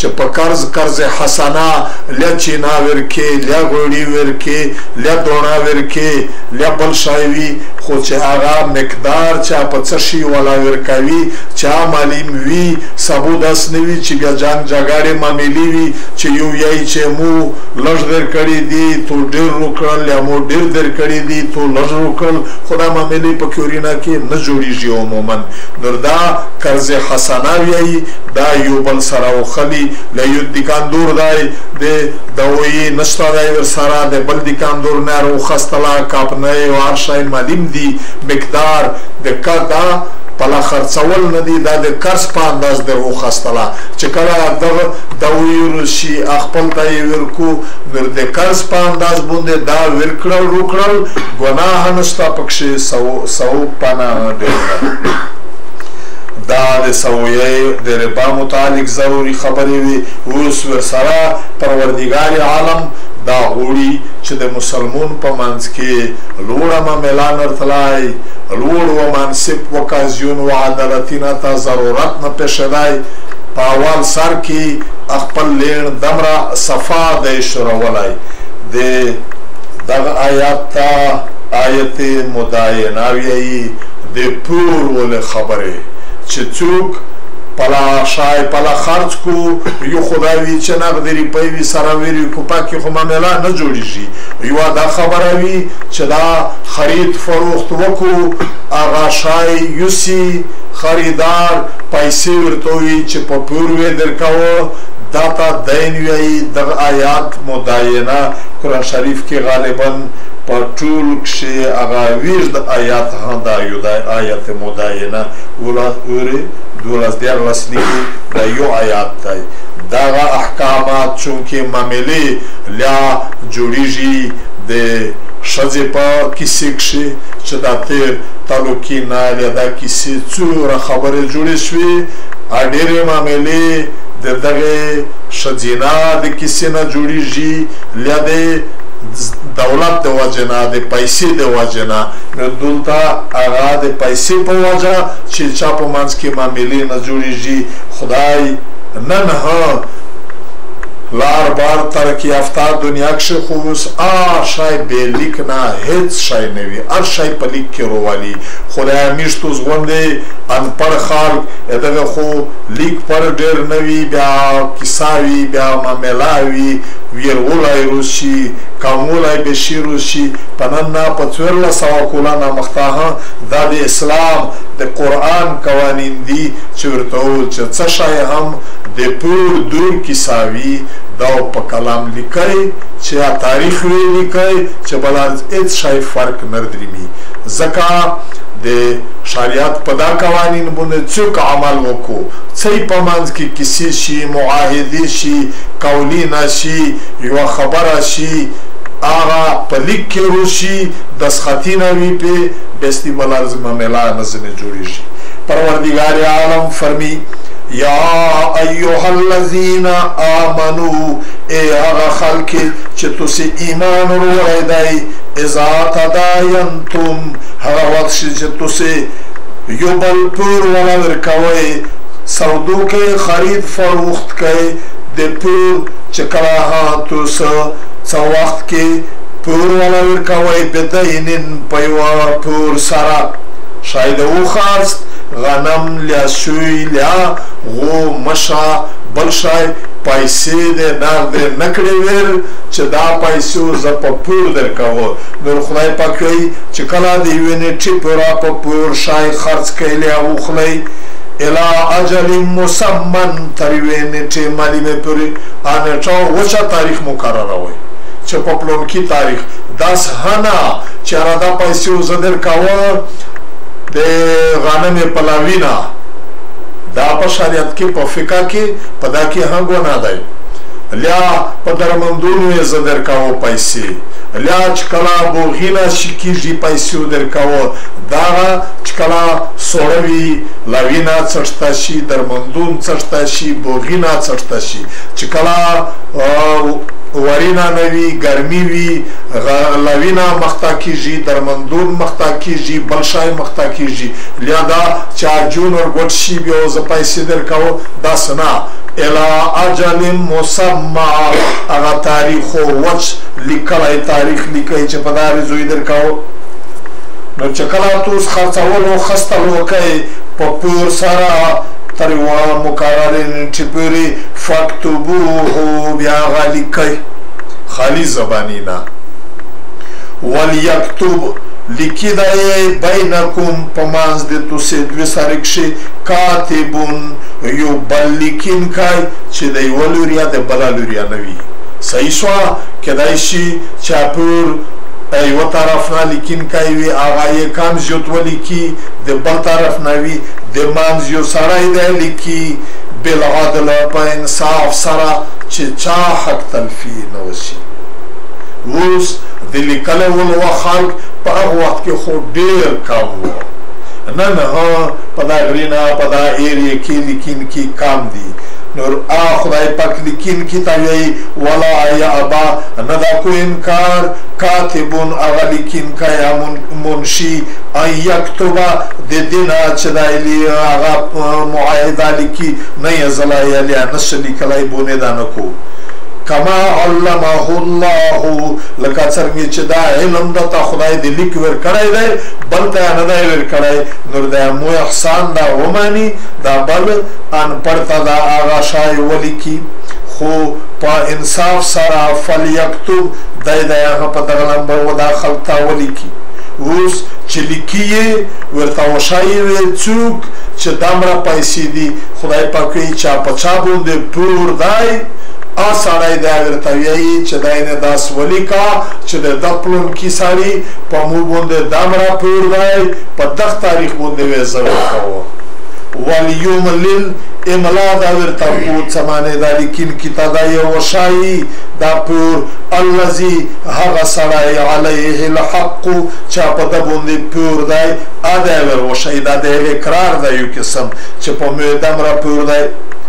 چې په قرض حسنه لیا چینا ورکې لیا غوړي ورکې لیا دوڼه ورکې لیا بل شی وي خو چې هغه مقدار چا په څه شي ولا ورکوي چا معلوم وي ثبوت داس نه وي چې بیا جنګ جګړې معاملې وي چې یو یې چې مو لږ درکړي دي تو ډېر وکړل یا مو ډېر درکړي دي تو لږ وکړل خو دا معاملې په کورینه کې نه جوړېږي عموما نو دا قرض حسنه وایي دا یو بل سره وخلي له یو دکاندور دی د دوی نشته دی ورسره د بل دکاندور نه راوخستله کاپنه او هر شی معلوم دي مقدار د دا پلا خرڅول نه دي دا د قرض په انداز در وخستله چې کله دغه دوی شي خپل ته یې ورکو نو د قرض په انداز باندې دا ورکړل وکړل ګناه نشته پکښې سو پناه ډېر دا د سویې د ربا متعلق ضروري خبرې وي اوس ورسره پروردګار عالم دا غوړي چې د مسلمون په منځ کې لوړه معامله نرتلای لوړ و منصب و کازیون و عدالتینا ته ضرورت نه پیښدای په اول سر کې خپل لین دمره صفا د شروولای د دغه آیات ته آیت مداینه ویي د پور ول خبره چې څوک پلا شای پلا خرج کو یو خدای وی چې نقد روپۍ وی سره ویری کو پاکي خو معامله نه جوړیږي یو دا خبره وی چې دا خرید فروخت وکړو هغه شای یوسی خریدار پیسې ورته وی چې په پور وی درکاو دا تا دین وی د آیات مداینه قرآن شریف کې غالبا په ټول کې هغه ویش د آیات هدا یو د آیت مداینه ولوري دولس دیر لسلی دا یو آیات دی داغا احکامات چونکه معاملې لیا جوړیږي د ښځې په کیسې کښې چې دا تیر تعلقي نه لیا دا کیسې څومره خبرې جوړې شوې ډېرې معاملې د دغې ښځینه د کیسې نه جوړیږي لیا د دولت د وجه نه د پیسې د وجه نه نو دلته هغه د پیسې په وجه چې چا په منځ کې معاملې نه جوړیږي خدای نه لار بار ترقی یافته دنیا کښې خو اوس هر شی بې لیک نه هېڅ شی نه وي هر شی په لیک کې روالي خو د میشتو غوندې انپړ خلک دغه خو لیک پر ډېر نه وي بیا کیسه وي بیا معامله وي ویرغولی روشي کامولی بشي روشي په نن نه په 1400 کلونه مخته دا د اسلام د قرآن قوانین دي چې ورته وویل چې څه شی هم د پور دور کیسه وي دا په کلام لیکي چې تاریخ وی لیکي چې بل هیڅ شی فرق نه درېږي ځکه د شریعت په دا قوانین باندې څوک عمل وکړو څه په منځ کې کیسې شي معاهدې شي قولي نه شي یوه خبره شي هغه په لیک کې روشي دستخطي نه وي پې بستې بله معامله نه ځینې جوړېږي پروردګار عالم فرمي یا ایها الذین آمنو ای هغه خلک چې تاسې ایمان وروړی دی اذا تداینتم هغه وخت چې تاسې یو بل پور ونه ورکوئ سودو کې خرید فروخت کوئ د پور چې کله تاسو څه وخت کې پور ونه ورکوئ بدین په یوه پور سره شاید وخواست غنم لیا سوی لیا غو مشا بل شای پیسې د نقد نکړې ور چې دا پیسو ز په پور درکاو نور خدای پاک وی چې کله د یوې نیټې پورا په پور شای خرڅ کړي او خلای الا اجل مسمن تر یوې نیټې معلومه پورې انټو وچا تاریخ مقرره وي چې په پلون کې تاریخ داس هنا چې را دا پیسو ز درکاو د غنم پلاوینا دا په شریعت کې په فقہ کې په دا کې هم ګناه دی لیا په درمندونو یې زه درکاو پیسې لیا چې کله بوغینه شي کېږي پیسې درکاو دغه چې کله سوړه وي لاوینه څټته شي درمندون څټته شي بوغینه څټته شي چې کله ورینا نوی ګرمي وي لاوینه مخته کېږي درمندون مخته کېږي بل شی مخته کېږي لیا دا چارجون ورګوټ شي بیا زه پیسې درکوم داسې نه الى اجل مسمى اغا تاریخ و وچ لیکلی تاریخ لیکی چه پداری زوی در کهو نو چکلا توس خرڅولو خستلو کئی پا پور سرا تریوان مقررین چی پوری فاکتبوهو بیا اغا لیکی خالی زبانینا ولیکتب لیکی دای بینکم پمانز دی تو سیدوی سرکشی کاتبون یو بل لیکین کئی چی دی ولوریا دی بلا لوریا نوی صحیح شوا که دایشی چاپور ایو طرف نا لیکین کئی وی آغای کام زیوت و لیکی دی بل طرف نوی دی مانز یو سرائی دی لیکی بالعدل پا انصاف سرا چی چا حق تلفی نوشی اوس د لیکل ول خلق په هغه وخت کې خو ډیر کم وو نن په دا غرینا په دا ایریا کې لیکین کې کم دي نور خدای پاک لیکین کې ته وی ولا یا ابا نه دا کو انکار کاتبون هغه لیکین کیا منشي ای یکتبا د دینا چې دایلی هغه معاهده لیکي نه یزلا یا نشلی کلای بونه دا نکو کما علمه الله لکه څنګه چې دا علم د تا خدای دې لیک ور کړی دی بل ته نه دی ور کړی نور د مو احسان دا ومانی دا بل ان پړتا دا آغا شای ولیکي خو په انصاف سره فلیکتب دای هغه په دغه نمبر و دا خلق تا ولیکي اوس چې لیکي ورته وشای وي څوک چې دمره پیسې دي خدای پاک یې چا په چا باندې پور دی آسانای دا ورتویایی چه داینه داس ولیکا چه دا دپلون کی ساری پا مو بونده دامرا پور دای پا دخ تاریخ بونده ویزر کهو والیوم لیل املا دا ورتاقود سمانه دا لیکن کتا دا یوشایی دا پور اللذی حق سرائی علیه الحق چا پا دا بونده پور دای آده وروشایی دا دا اقرار دا یو کسم چه پا مو دامرا پور دای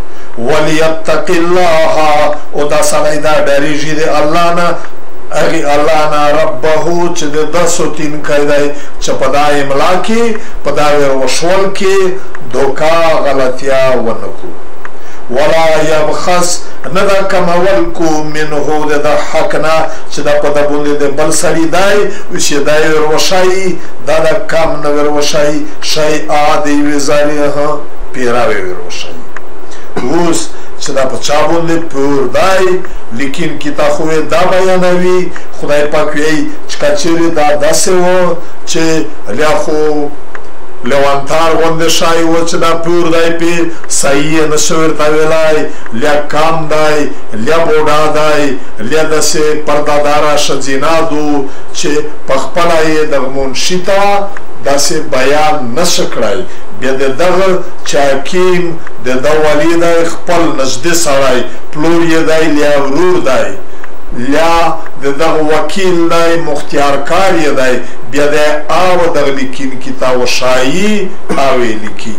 ولیتق الله او دا سړی دا ډاریږي د الله نه هغې الله نه ربه چې د ده سوتین کوي دی چې په دا املا کې په دا وشول کې دوکا غلطیا ونه کړو ولا یبخس نه دا کمول کو منهو د ده حق نه چې دا په ده باندې د بل سړي دی چې دا یې وروښایي دا د کم نه وروښایي شیعه د یوې زارې پیراوې وروښایي اوس چې دا په چا باندې پور دی لیکن کتا خو دا بیانوي خدای پاک وی چې کچېرې دا داسې و چې لیا خو لیوانتار غوندې شای و چې دا پور دی پې صحیح یې نشو ورته ویلی لیا کم دی لیا بوډا دی لیا داسې پردهداره ښځینه دو چې پخپله یې دغه منشي ته داسې بیان نشه کړی بیا د دغه چې حکیم د ده ولي دی خپل نږدې سړی پلور یې دی لیا ورور دی لیا د دغه وکیل دی مختیارکار یې دی بیا دی او دغه لیکین کتا وشایي او یې لیکي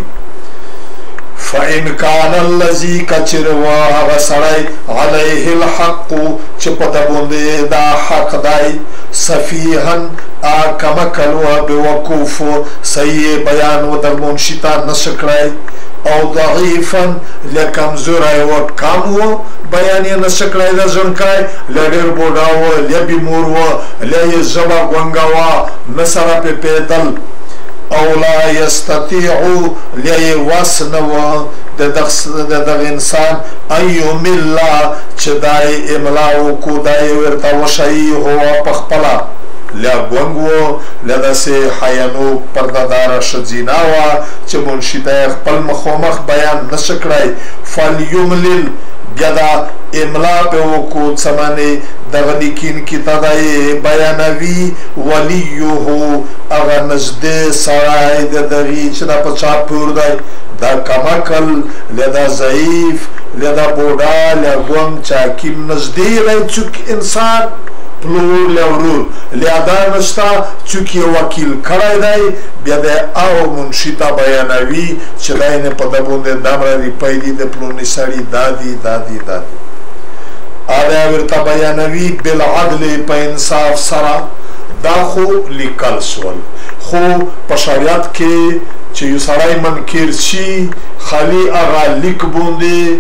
فإن كان الذي کچر و هغه سړی علیه الحق چې په ده باندې دا حق دی صفیحا کمکل و بوقوف صحیح بیان و در منشي ته نشه کړی او ضعیفا لکمزوری و کم و بیان یې نشه کړی ده ژڼکی له ډېر بوډا و لیا بیمور و لیا یې ژبه ګونګه وه نه سره پې پیدل او لا یستطیعو لیا یې وس نه و د دغه انسان ان یملا چې دا یې املا وکړو دا یې ورته وښایي هو په خپله لیا ګونګ و لیا داسې حیانو پردهداره ښځینه وه چې منشي ته یې خپل مخامخ بیان نشه کړی فلیملل بیا دا املا پې وکړو څه معنې دغه لیکین کتا دا یې بیانوي ولیهو هغه نږدې سړی د دغې چې دا په چا پور دی دا کمکل لیا دا ضعیف لیا دا بوډا لیا ګونګ چې حکیم نږدې دی څوک انسان پلور لیا ورور لیا دا نشته څوک یې وکیل کړی دی بیا دی او منشي ته بیانوي چې دا یې په ده باندې دومره روپۍ دي د پلوني سړي دا دي دا دي دا دي دا ورته بیانوي بالعدل په انصاف سره دا خو لیکل شول خو په شریعت کې چې یو سړی منکر شي خالي هغه لیک باندې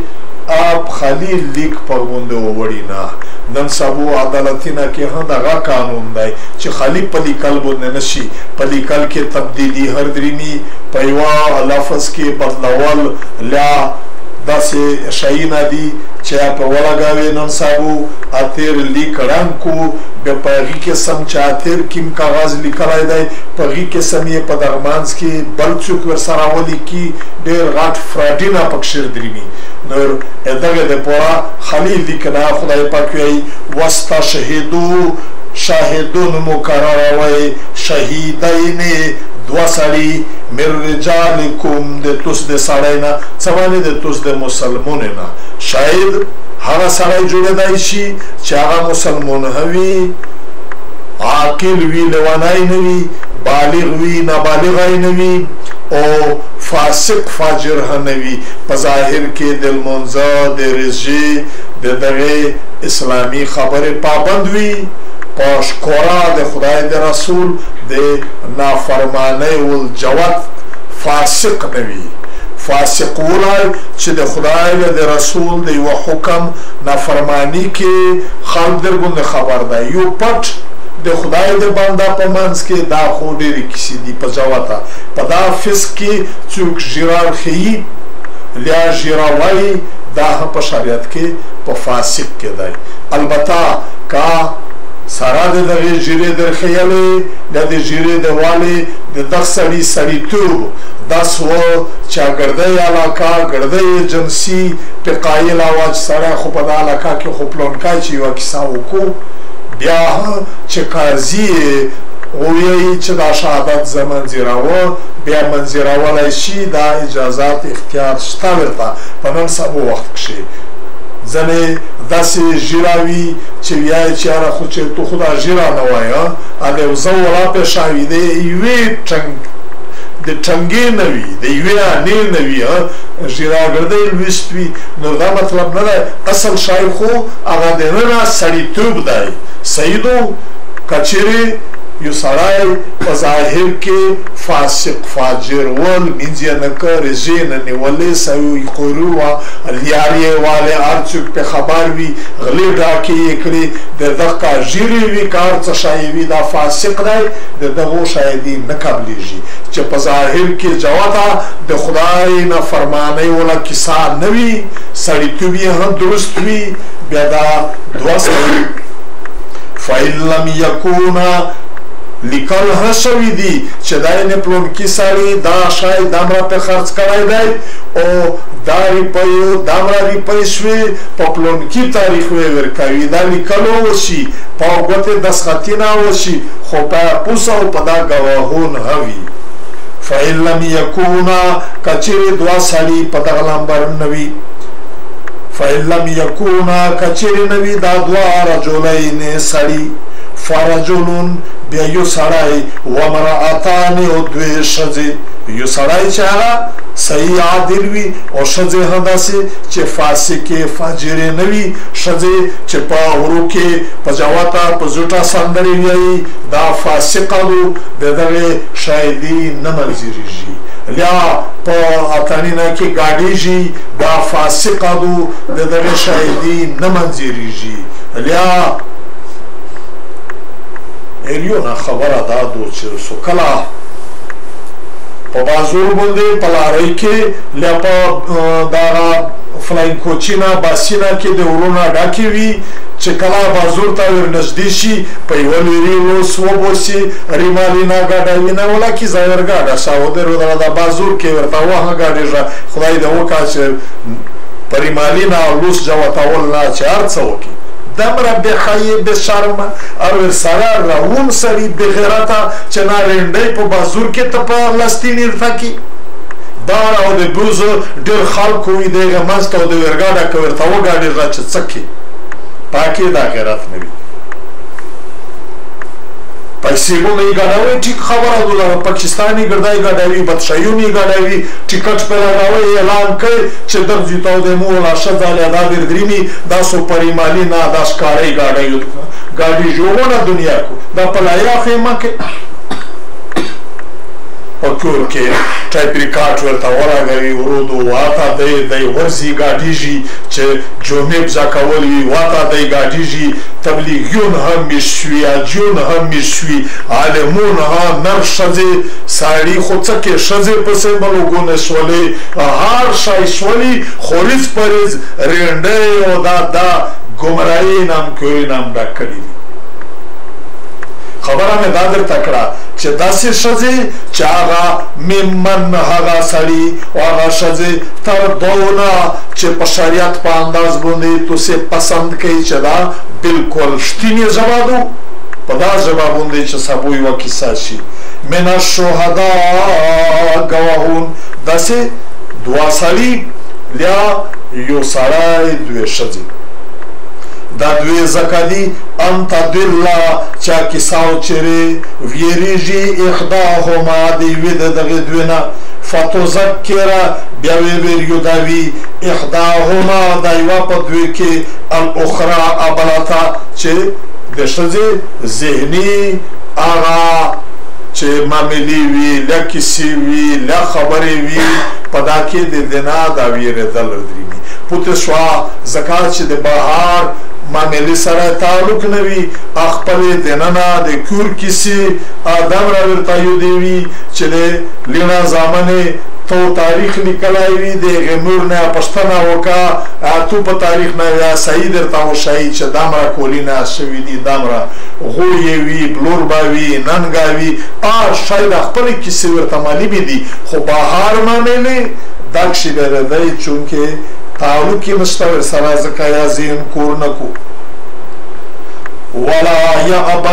آپ خالی لیک پر غونډه ووړي نه. نن سبا عدالتونه کې هم دغه قانون دی چې خالی په لیکل باندې نشي. په لیکل کې تبدیلی هر درېمي په یوه لفظ کې بدلول لا داسې شیونه دي چې په ولګوي. نن سبا اتیر لیک رنګ کو بیا په هغې قسم چې اتیر کوم کاغذ لیکلی دی په هغې قسم یې په دغه منځ کې بل څوک ورسره ولیکي. ډېر غټ فراډونه پکښې درېمي. نور دغه دپاره خالی لیک نه. خدای پاک وایي واستشهدو شاهدون مکرروي شهیدین دو سړي من رجالکم د توس د سړی نه څه باندې د توس د مسلمون نه. شاهد هغه سړی جوړېدای شي چې هغه مسلمون وي، عاقل وي، لیونی نه وي، بالغ وي، نابالغی نه وي، او فاسق فاجر هم نه وي. په ظاهر کې د لمونځه د روژې د دغې اسلامي خبرې پابند وي، په ښکلا د خدای د رسول د نافرمانی والجوت فاسق نه وي. فاسق ولای چې د خدای د رسول د یو حکم نافرمانی کې خلک درګوند خبر ده. یو پټ د خدای د بنده په منځ کې دا خو ډېرې کیسې دي په جوته. په دا فسق کې څوک ژیرار ښیي یا ژیراوی دا هم په شریعت کې په فاسق کې دی. البته که سره د دغې ژیرې درښیلې یا د ژیرې د والې د دغه سړي سړیتوب داس و چې ګردۍ علاقه ګردۍ جنسي په قایل وه چې سړی خو په دا علاقه کې خو پلونکی چې یوه کیسه وکړو بیا چې قاضي ووایي چې دا شهادت زه منظوروه بیا منظورولی شي دا اجازات اختیار شته ورته په نن سبا وخت کښې. ځنې داسې ژیره وي چې وایي چې یاره خو چې تو خو دا ژیره نه وایه هغه یو زه ولا پېښه وي د یوې د ټنګې نه وي د یوې انې نه وي ژیراګردۍ لویست وي. نو دا مطلب نه دی اصل شی خو هغه دننه سړیتوب دی. سیدو که چیرې یو سړی په ظاهر کې فاسق فاجر ول منځ یې نه که رژې نه نیولې سوی قورو وه لیارې والې هر څوک پې خبر وي غلې ډاکې یې کړي د دغه که ژیرې وي که هر څه شی وي دا فاسق دی د دغو شاهدي نه قبلیږي. چې په ظاهر کې جوته د خدای نافرمانۍ وله کیسه نه وي سړیتوب یې هم درست وي بیا دا دوه سړي فإن لم یکونا لیکل ها شوي دي چې دا یې پلونکي سړي دا شی دومره پې خرڅ کړی دی او دا روپیو دومره روپۍ شوې په پلونکي تاریخ یې ورکوي دا لیکلو وشي په ګوتې دستخطي نه وشي خو په پوسه او په دا ګواهون وي. فإن لم یکونا که چیرې دوه سړي په دغه لمبر نه وي فإن لم یکونا که چیرې نه وي دا دوه رجلین سړي فرجلون بیا یو سړی وامرأتان او دوې ښځې یو سړی چې هغه صحیح عادل وي او ښځې هم داسې چې فاسقې فاجرې نه وي ښځې چې په غرو کې په جوته په زوټه سندرې ویایي دا فاسقه دو د دغې شاهدي نه منظورېږي. یا په اتنینه کې ګاډېږي دا فاسقه دو د دغې شاهدي نه منظورېږي. یا ایریونه خبره دا دو چې څو کله په بازور باندې په لارۍ کې یا په دغه فلاین کوچینه باسینه کې د ورونه ډکې وي چې کله بازور ته ورنږدې شي په یوه لیرې اوس وبوسي ریمالینه ګاډه وینه ولکې ظاهر ګاډه شاودر د بازور کې ورته وهه ګاډېږه خدای دې وکړه چې په ریمالینه او لوس جوتول نه چې هر څه وکړي دمره بخیه بشرمه او سره روون سړي بغیرته چې نارینډۍ په بازور کې ته په لستینې ورته دار او د بوزو ډېر خلکو وي د هغه منځ ته او د ورګاډه که ورته وګاډېږه چې څه کړي پاکې دا غیرت نه وي. پیسې مو یې ګډوي ټیک خبره ده پاکستاني ګردای ګډوي بدشایوني ګډوي ټیکټ په لګوي اعلان کوي چې درځي ته د مو لا شذاله دا درېمي دا سپری مالی نه دا ښکاري ګاډي جوړونه دنیا کو دا پلایا خیمه کې په کور کې ټایپ ریکارډ ورته ورغوي ورودو واته دی ورځي ګاډیږي چې جمعې بزا کول وي واته دی ګاډیږي تبلیغیون هم میشوي حاجیون هم میشوي عالمون هم نر ښځې ساړي خو څه کې ښځې پسې بلوګونه شولې هر شی شولي خو ریز پریز رینډۍ او دا ګمراهي نام کوي نام ډک کړي دي خبره مې دا درته کړه چې داسې ښځې چې هغه ممن هغه سړي او هغه ښځې تر دونه چې په شریعت په انداز باندې تاسې پسند کوي چې دا بالکل رښتینې ژبه ده په دا ژبه باندې چې سبو یوه کیسه شي من الشهداء ګواهون داسې دوه سړي یا یو سړی دوې ښځې دا دوی زکدی انت دلا چا کیساو چره ویریږي احداهما دی ود دغه دوینا فتذکر بیا ویریو داوی احداهما دایوا په دوی کې الاخرى ابلتا چې د شذ ذهنی اغا چې معاملې وی لکسی وی لا خبرې وی پدا کې د دنا دا ویره دل درېمي پوت شوا زکات چې د بهار معاملې سره تعلق نه وي خپل دننه د کور کیسې ادم را ورته یو دی وی چې لینا زمانه تو تاریخ لیکلای وی د غمور نه پښتنه وکا تو په تاریخ نه یا صحیح درته و شای چې دامره کولینا شوی دی دامره غوی وی بلور باوی ننګاوی شاید خپل کیسې ورته مالی بي دي خو بهار معاملې داکشي بردای چونکه تعلقی مستور سره زکا یا زین کور نکو ولا یعب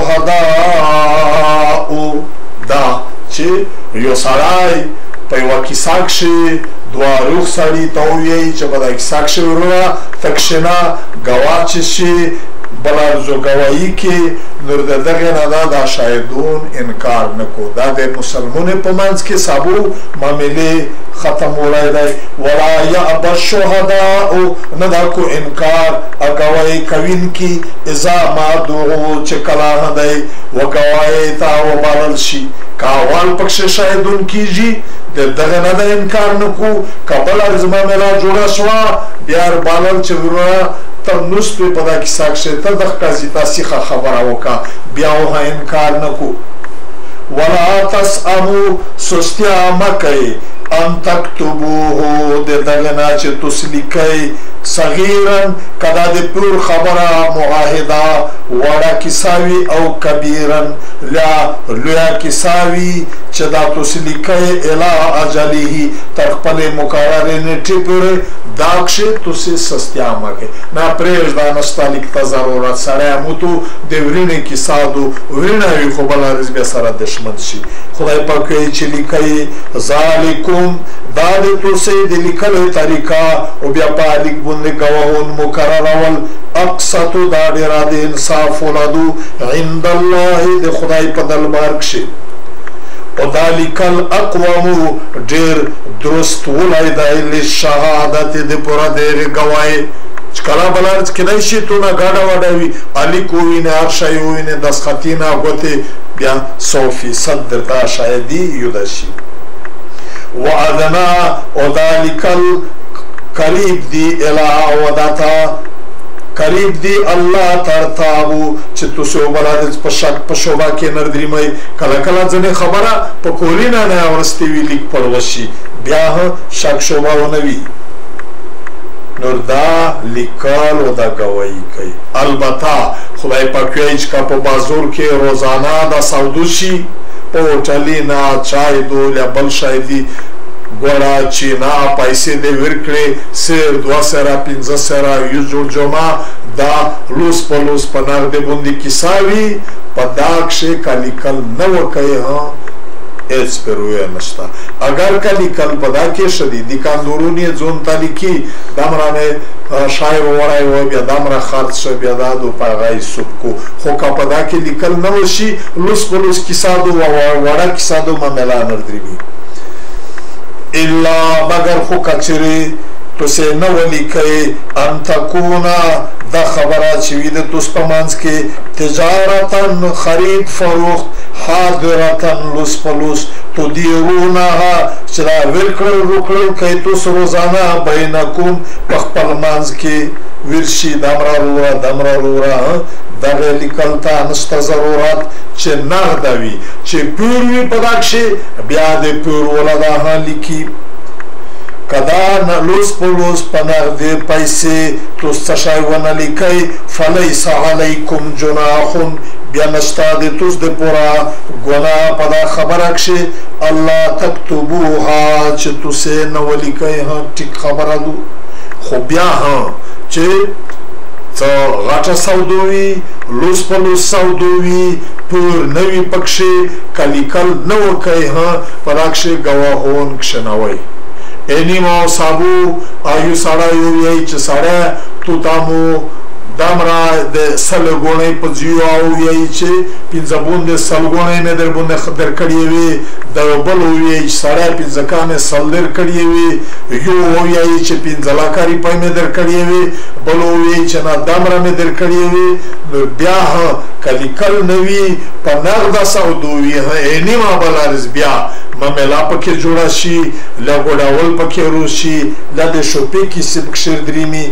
الشهداء دا چې یو سړی په یوه کیسه کښې دوه روغ سړي ته ووایي چې په دا کیسه کښې وروره تکشنه ګواه چې شي بله ارزو ګواهي کې نور د دغې نه دا شاهدون انکار نه کو دا د مسلمانو په منځ کې سابو معاملې ختم ولی دی ولا یعب الشهداء نه دا کو انکار ګواهي کوونکي اذا ما دعو چې کله نه دی و ګواهۍ ته وبلل شي که اول پکښې شاهدون کیږي د دغه نه د انکار نه کو که بله معامله جوړه شوه بیا بلل چې وروره ته نوستوې په دا کیسه کښې ته د قاضي تاسیخه خبره وکړه بیا وها انکار نه کو ولا تسأمو سستیا مه کوئ ان تکتبوه د دغه نه چې تاسو لیکئ صغیرا کدا د پور خبره معاهده وړه کیساوي او کبیرا لا لویا کیساوي چې دا تاسو لیکئ الی اجله تر خپل مقررې نیټې پورې دا کښې تاسې سستیا مه کوئ نه پرېږده نشته لیک ته ضرورت سړی موتو د ورینې کیسه دو ورینه وي خو بله ورځ بیا سره دښمن شي خدای پاک وایي چې لیکئ ذالکم دا د تاسې د لیکلو طریقه او بیا په لیک باندې ګواهون مقررول اقسطو دا ډېره د انصاف ولدو عند الله د خدای په دربار کښې او دا لیکل اقوامو ډېر درست ولی دی لشهادت د پوره د هغې ګواهۍ چې کله بله ورځ کیدای شي تونه ګډه وډه وي لیک ووینې هر شی ووینې دستخطي نه ګوتې بیا 100% درته شاهدي یوده شي وادنا او دا لیکل قریب دی اله او داتا قریب دی الله ترتابو چې تاسو بلاد په شک په شوبه کې نردريمای کله کله ځنه خبره په کولینا نه ورستي وی لیک پړوشي بیا شک شوبه ونوي نور دا لیکل او دا گواہی کوي البته خدای پاک یې چې په بازار کې روزانه دا سودوشي په هوټلینا چای دول یا بل شایدي ګوره چې نه پیسې دې ورکړې سر 2 سره 15 سره یو جوړ جمع دا لوس په لوس په نغدې باندې کیساوي په دا کښې که لیکل نه وکړې هیڅ پرویه نشته اگر که لیکل په دا کې شدیدي کاندورون یې ځون ته لیکي دمره مې شاعر وړی و بیا دمره خرڅ شه بیا دا دو په هغه یې سود کو خو که په دا کې لیکل نه وشي لوس په لوس کیسه دو وړه کیسه دو معامله نردرېږي الا مگر خو کچری تاسې نه ولیکئ ان تکونه دا خبره چې وي د تاسو په منځ کې تجارتا خرید فروخت حاضرتا لوس په لوس تدیرونها چې دا ورکړل روکړل کوي تاسو روزانه بینکم په خپل منځ کې ورشي دمره وروره دغه لیکل ته نشته ضرورت چې نغده وي چې پور وي په دا کښې بیا د پور ولدا ها لیکي کدا لوس په لوس په نغدې پیسې تاسو څه شی ونه لیکئ فلیس علیکم جناح بیا نشته د تاسو دپاره ګناه په دا خبره کښې الله تکتبوها چې تاسو یې نه ولیکئ ټیک خبره ده خو بیا چې څه غټه سودا وي لوس په لوس سودا وي پور نه وي پکښې که لیکل نه وکئ په دا کښې ګواهون کښېنوئ انیمو صابو آیو سړی ووایي چې سړی تو تامو دمره د سل ګونۍ په ځیو او ووایي چې پنځه بوندې سل ګونۍ مې در باندې درکړې وي د بل ووایي چې سړی پنځه کانې سل درکړې وي یو ووایي چې پنځه لکه روپۍ مې درکړې وي بل ووایي چې نه دمره مې درکړې وي نو بیا که لیکل نه وي په نغده سودو وي انیمه بلارز بیا معامله پکې جوړه شي له ګوډول پکې روشي له د شوپې کیسې پکښې درېمي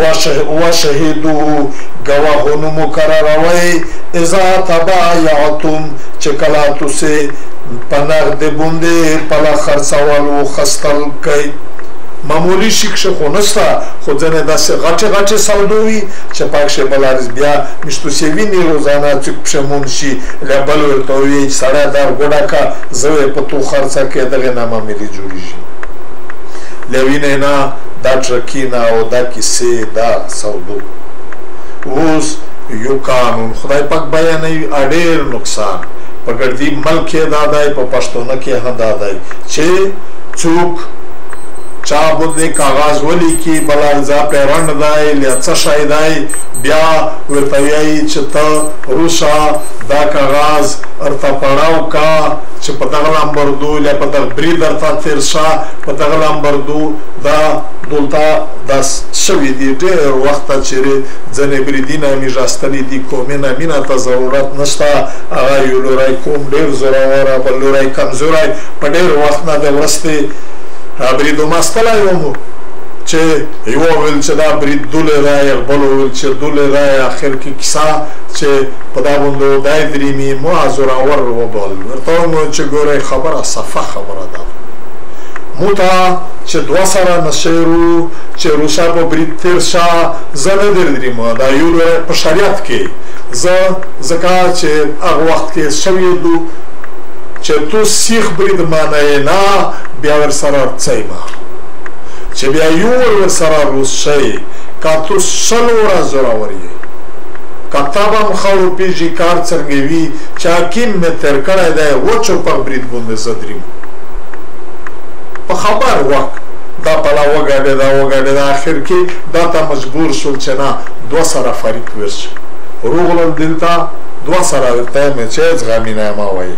وشهدو ګواهونو مقرروئ اذا تبایعتم چې کله تاسې په نغدې باندې پله خرڅول وخیستل کوئ معمولی شیکشه خو نشته خو ځینې داسې غټې سودو وي چې په کښې بلارز بیا مشتوسې ویني روزانه څوک پښیمون شي له بل ورته ووایي چې سړی دا ګوډه که زه یې په تو خرڅه کړې دغې نه معاملې جوړېږي له وینې نه دا ټرکي نه او دا کیسې دا سودو اوس یو قانون خدای پاک بیانوي ډېر نقصان په ګردي ملک یې دا دی په پښتونه کې هم دا دی چې څوک چا باندې کاغذ ولیکي بلارزه پیرنډ دی یا څه شی دی بیا ورته وایي چې ته روشه دا کاغذ ورته پړاو کا چې په دغه لمبردو یا په دغه برید درته تېر شه په دغه لمبردو دا دلته دا شوي دي ډېر وخته چیرې ځینې بریدونه مې راستلي دي کومې مینه ته ضرورت نشته هغه یو لوری کوم ډېر زوروره بل لوری کمزوری په ډېر وخت نه د ورستې بریدو مستلی ومو چې یو ویل چې دا برید دولی دی بل ویل چې دولی دی اخر کې کیسه چې په دا باندې دی درېمي ما زورور وبال ورته ومو چې ګورئ خبره صفه خبره ده مو ته چې دوه سره نشیرو چې روشه په برید تېر شه زه نه در درېمه دا یو په شریعت کې زه ځکه چې هغه وخت کې شوي دو چې تو سیخ برید معنی نه بیا ورسره څه ما چې بیا یو ورسره روز شي که تو شل ورځ زورور یې که تا به هم ښه وپېژي کار څرنګه وي چې حکیم مې تېر کړی دی وچو په برید باندې زه درېم په خبر وخت دا پله وګډېده اخر کې دا ته مجبور شول چې نه دوه سره فریق ورشي روغلل دلته دوه سره ورته مې چې زغمینه ما وایي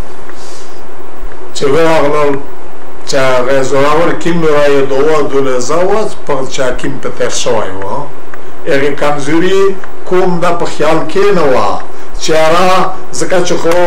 چې راغلل چې هغه زورور کیم رایې دوه دولزه وه چې حکیم په تېر شوی و هغې کمزوري کوم دا په خیال کې نه وه چې هغه ځکه چې خو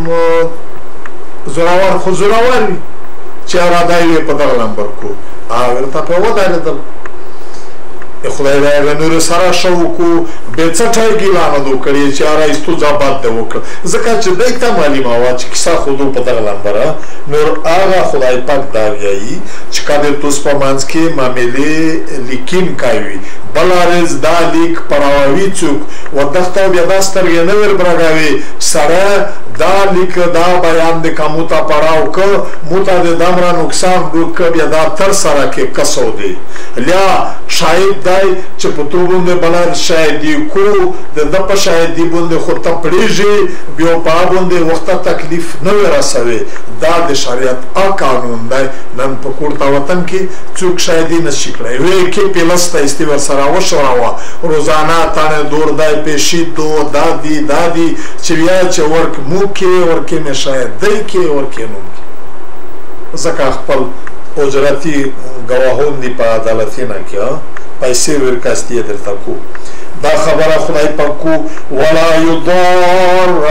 زورور خو زورور وي چې هغه دا یې په دغه لمبر کو هغه ورته په ودرېدل خدای دا هغه نور سره ښه وکړو بې څټه یې ګیلانه دو کړې چې هغه ایستوځه بد دی وکړه ځکه چې دی ته معلومه وه چې کیسه خو دو په دغه لمبره نور هغه خدای پاک دا وایي چې که د توس په منځ کې معاملې لیکین کوي بلارز دا لیک پراوي څوک و دغته بیا دا سترګې نه وربرګوي سړی دا لیک دا بیان د که مو ته پړاو که مو ته د دمره نقصان وکړه بیا دا تر سره کې کسو دی لیا شاید دی چې په تو باندې بلار شاهدي کو د ده په شاهدي باندې خو ته پړېږي بیا په هغه باندې وخته تکلیف نه وي رسوي دا د شریعت قانون دی نن په کورته وطن کې څوک شاهدي نشي کړی وایي کې پیلسته ایستي ورسره وشوروه روزانه تانې دور دی پیشي دو دا دی چې بیا چې ورک مو کې ورکې مې شاهدۍ کې ورکې نوم کې ځکه خپل اجرتي گواهون دی په عدالتینه کې پیسې ورکاستې درته کو دا خبره خدای پاک کو ولا یضار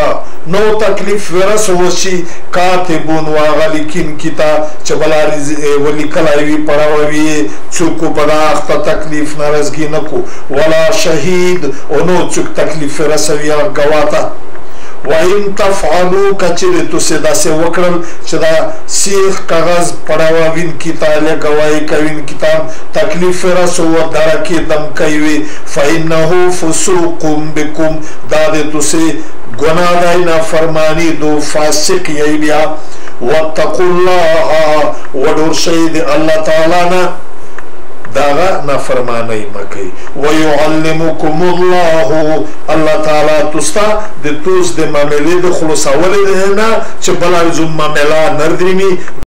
نو تکلیف ورسوشي کاتبون واغلیکین کتا چې بلا ولیکلای وي پړاوي څوک په داخته تکلیف ناراضګي نکو ولا شهید او نو څوک تکلیف رسوي غواته وَإِن تَفْعَلُوا کچره تاسو داسې وکړل چې دا سیخ کاغذ پړاوین کتاب له گواہی کوي کتاب تکلیف رسو و درکې دم کوي فإنه فسوق بكم دا دې تاسو گناه دای نه فرمانی دو فاسق یی بیا واتقوا الله ودور شهید الله تعالی نه داغا نافرمانی مکی ویعلمکم الله الله تعالی تستا د توس د معاملې د خلاصولو نه چې بل زم معاملہ نردرمی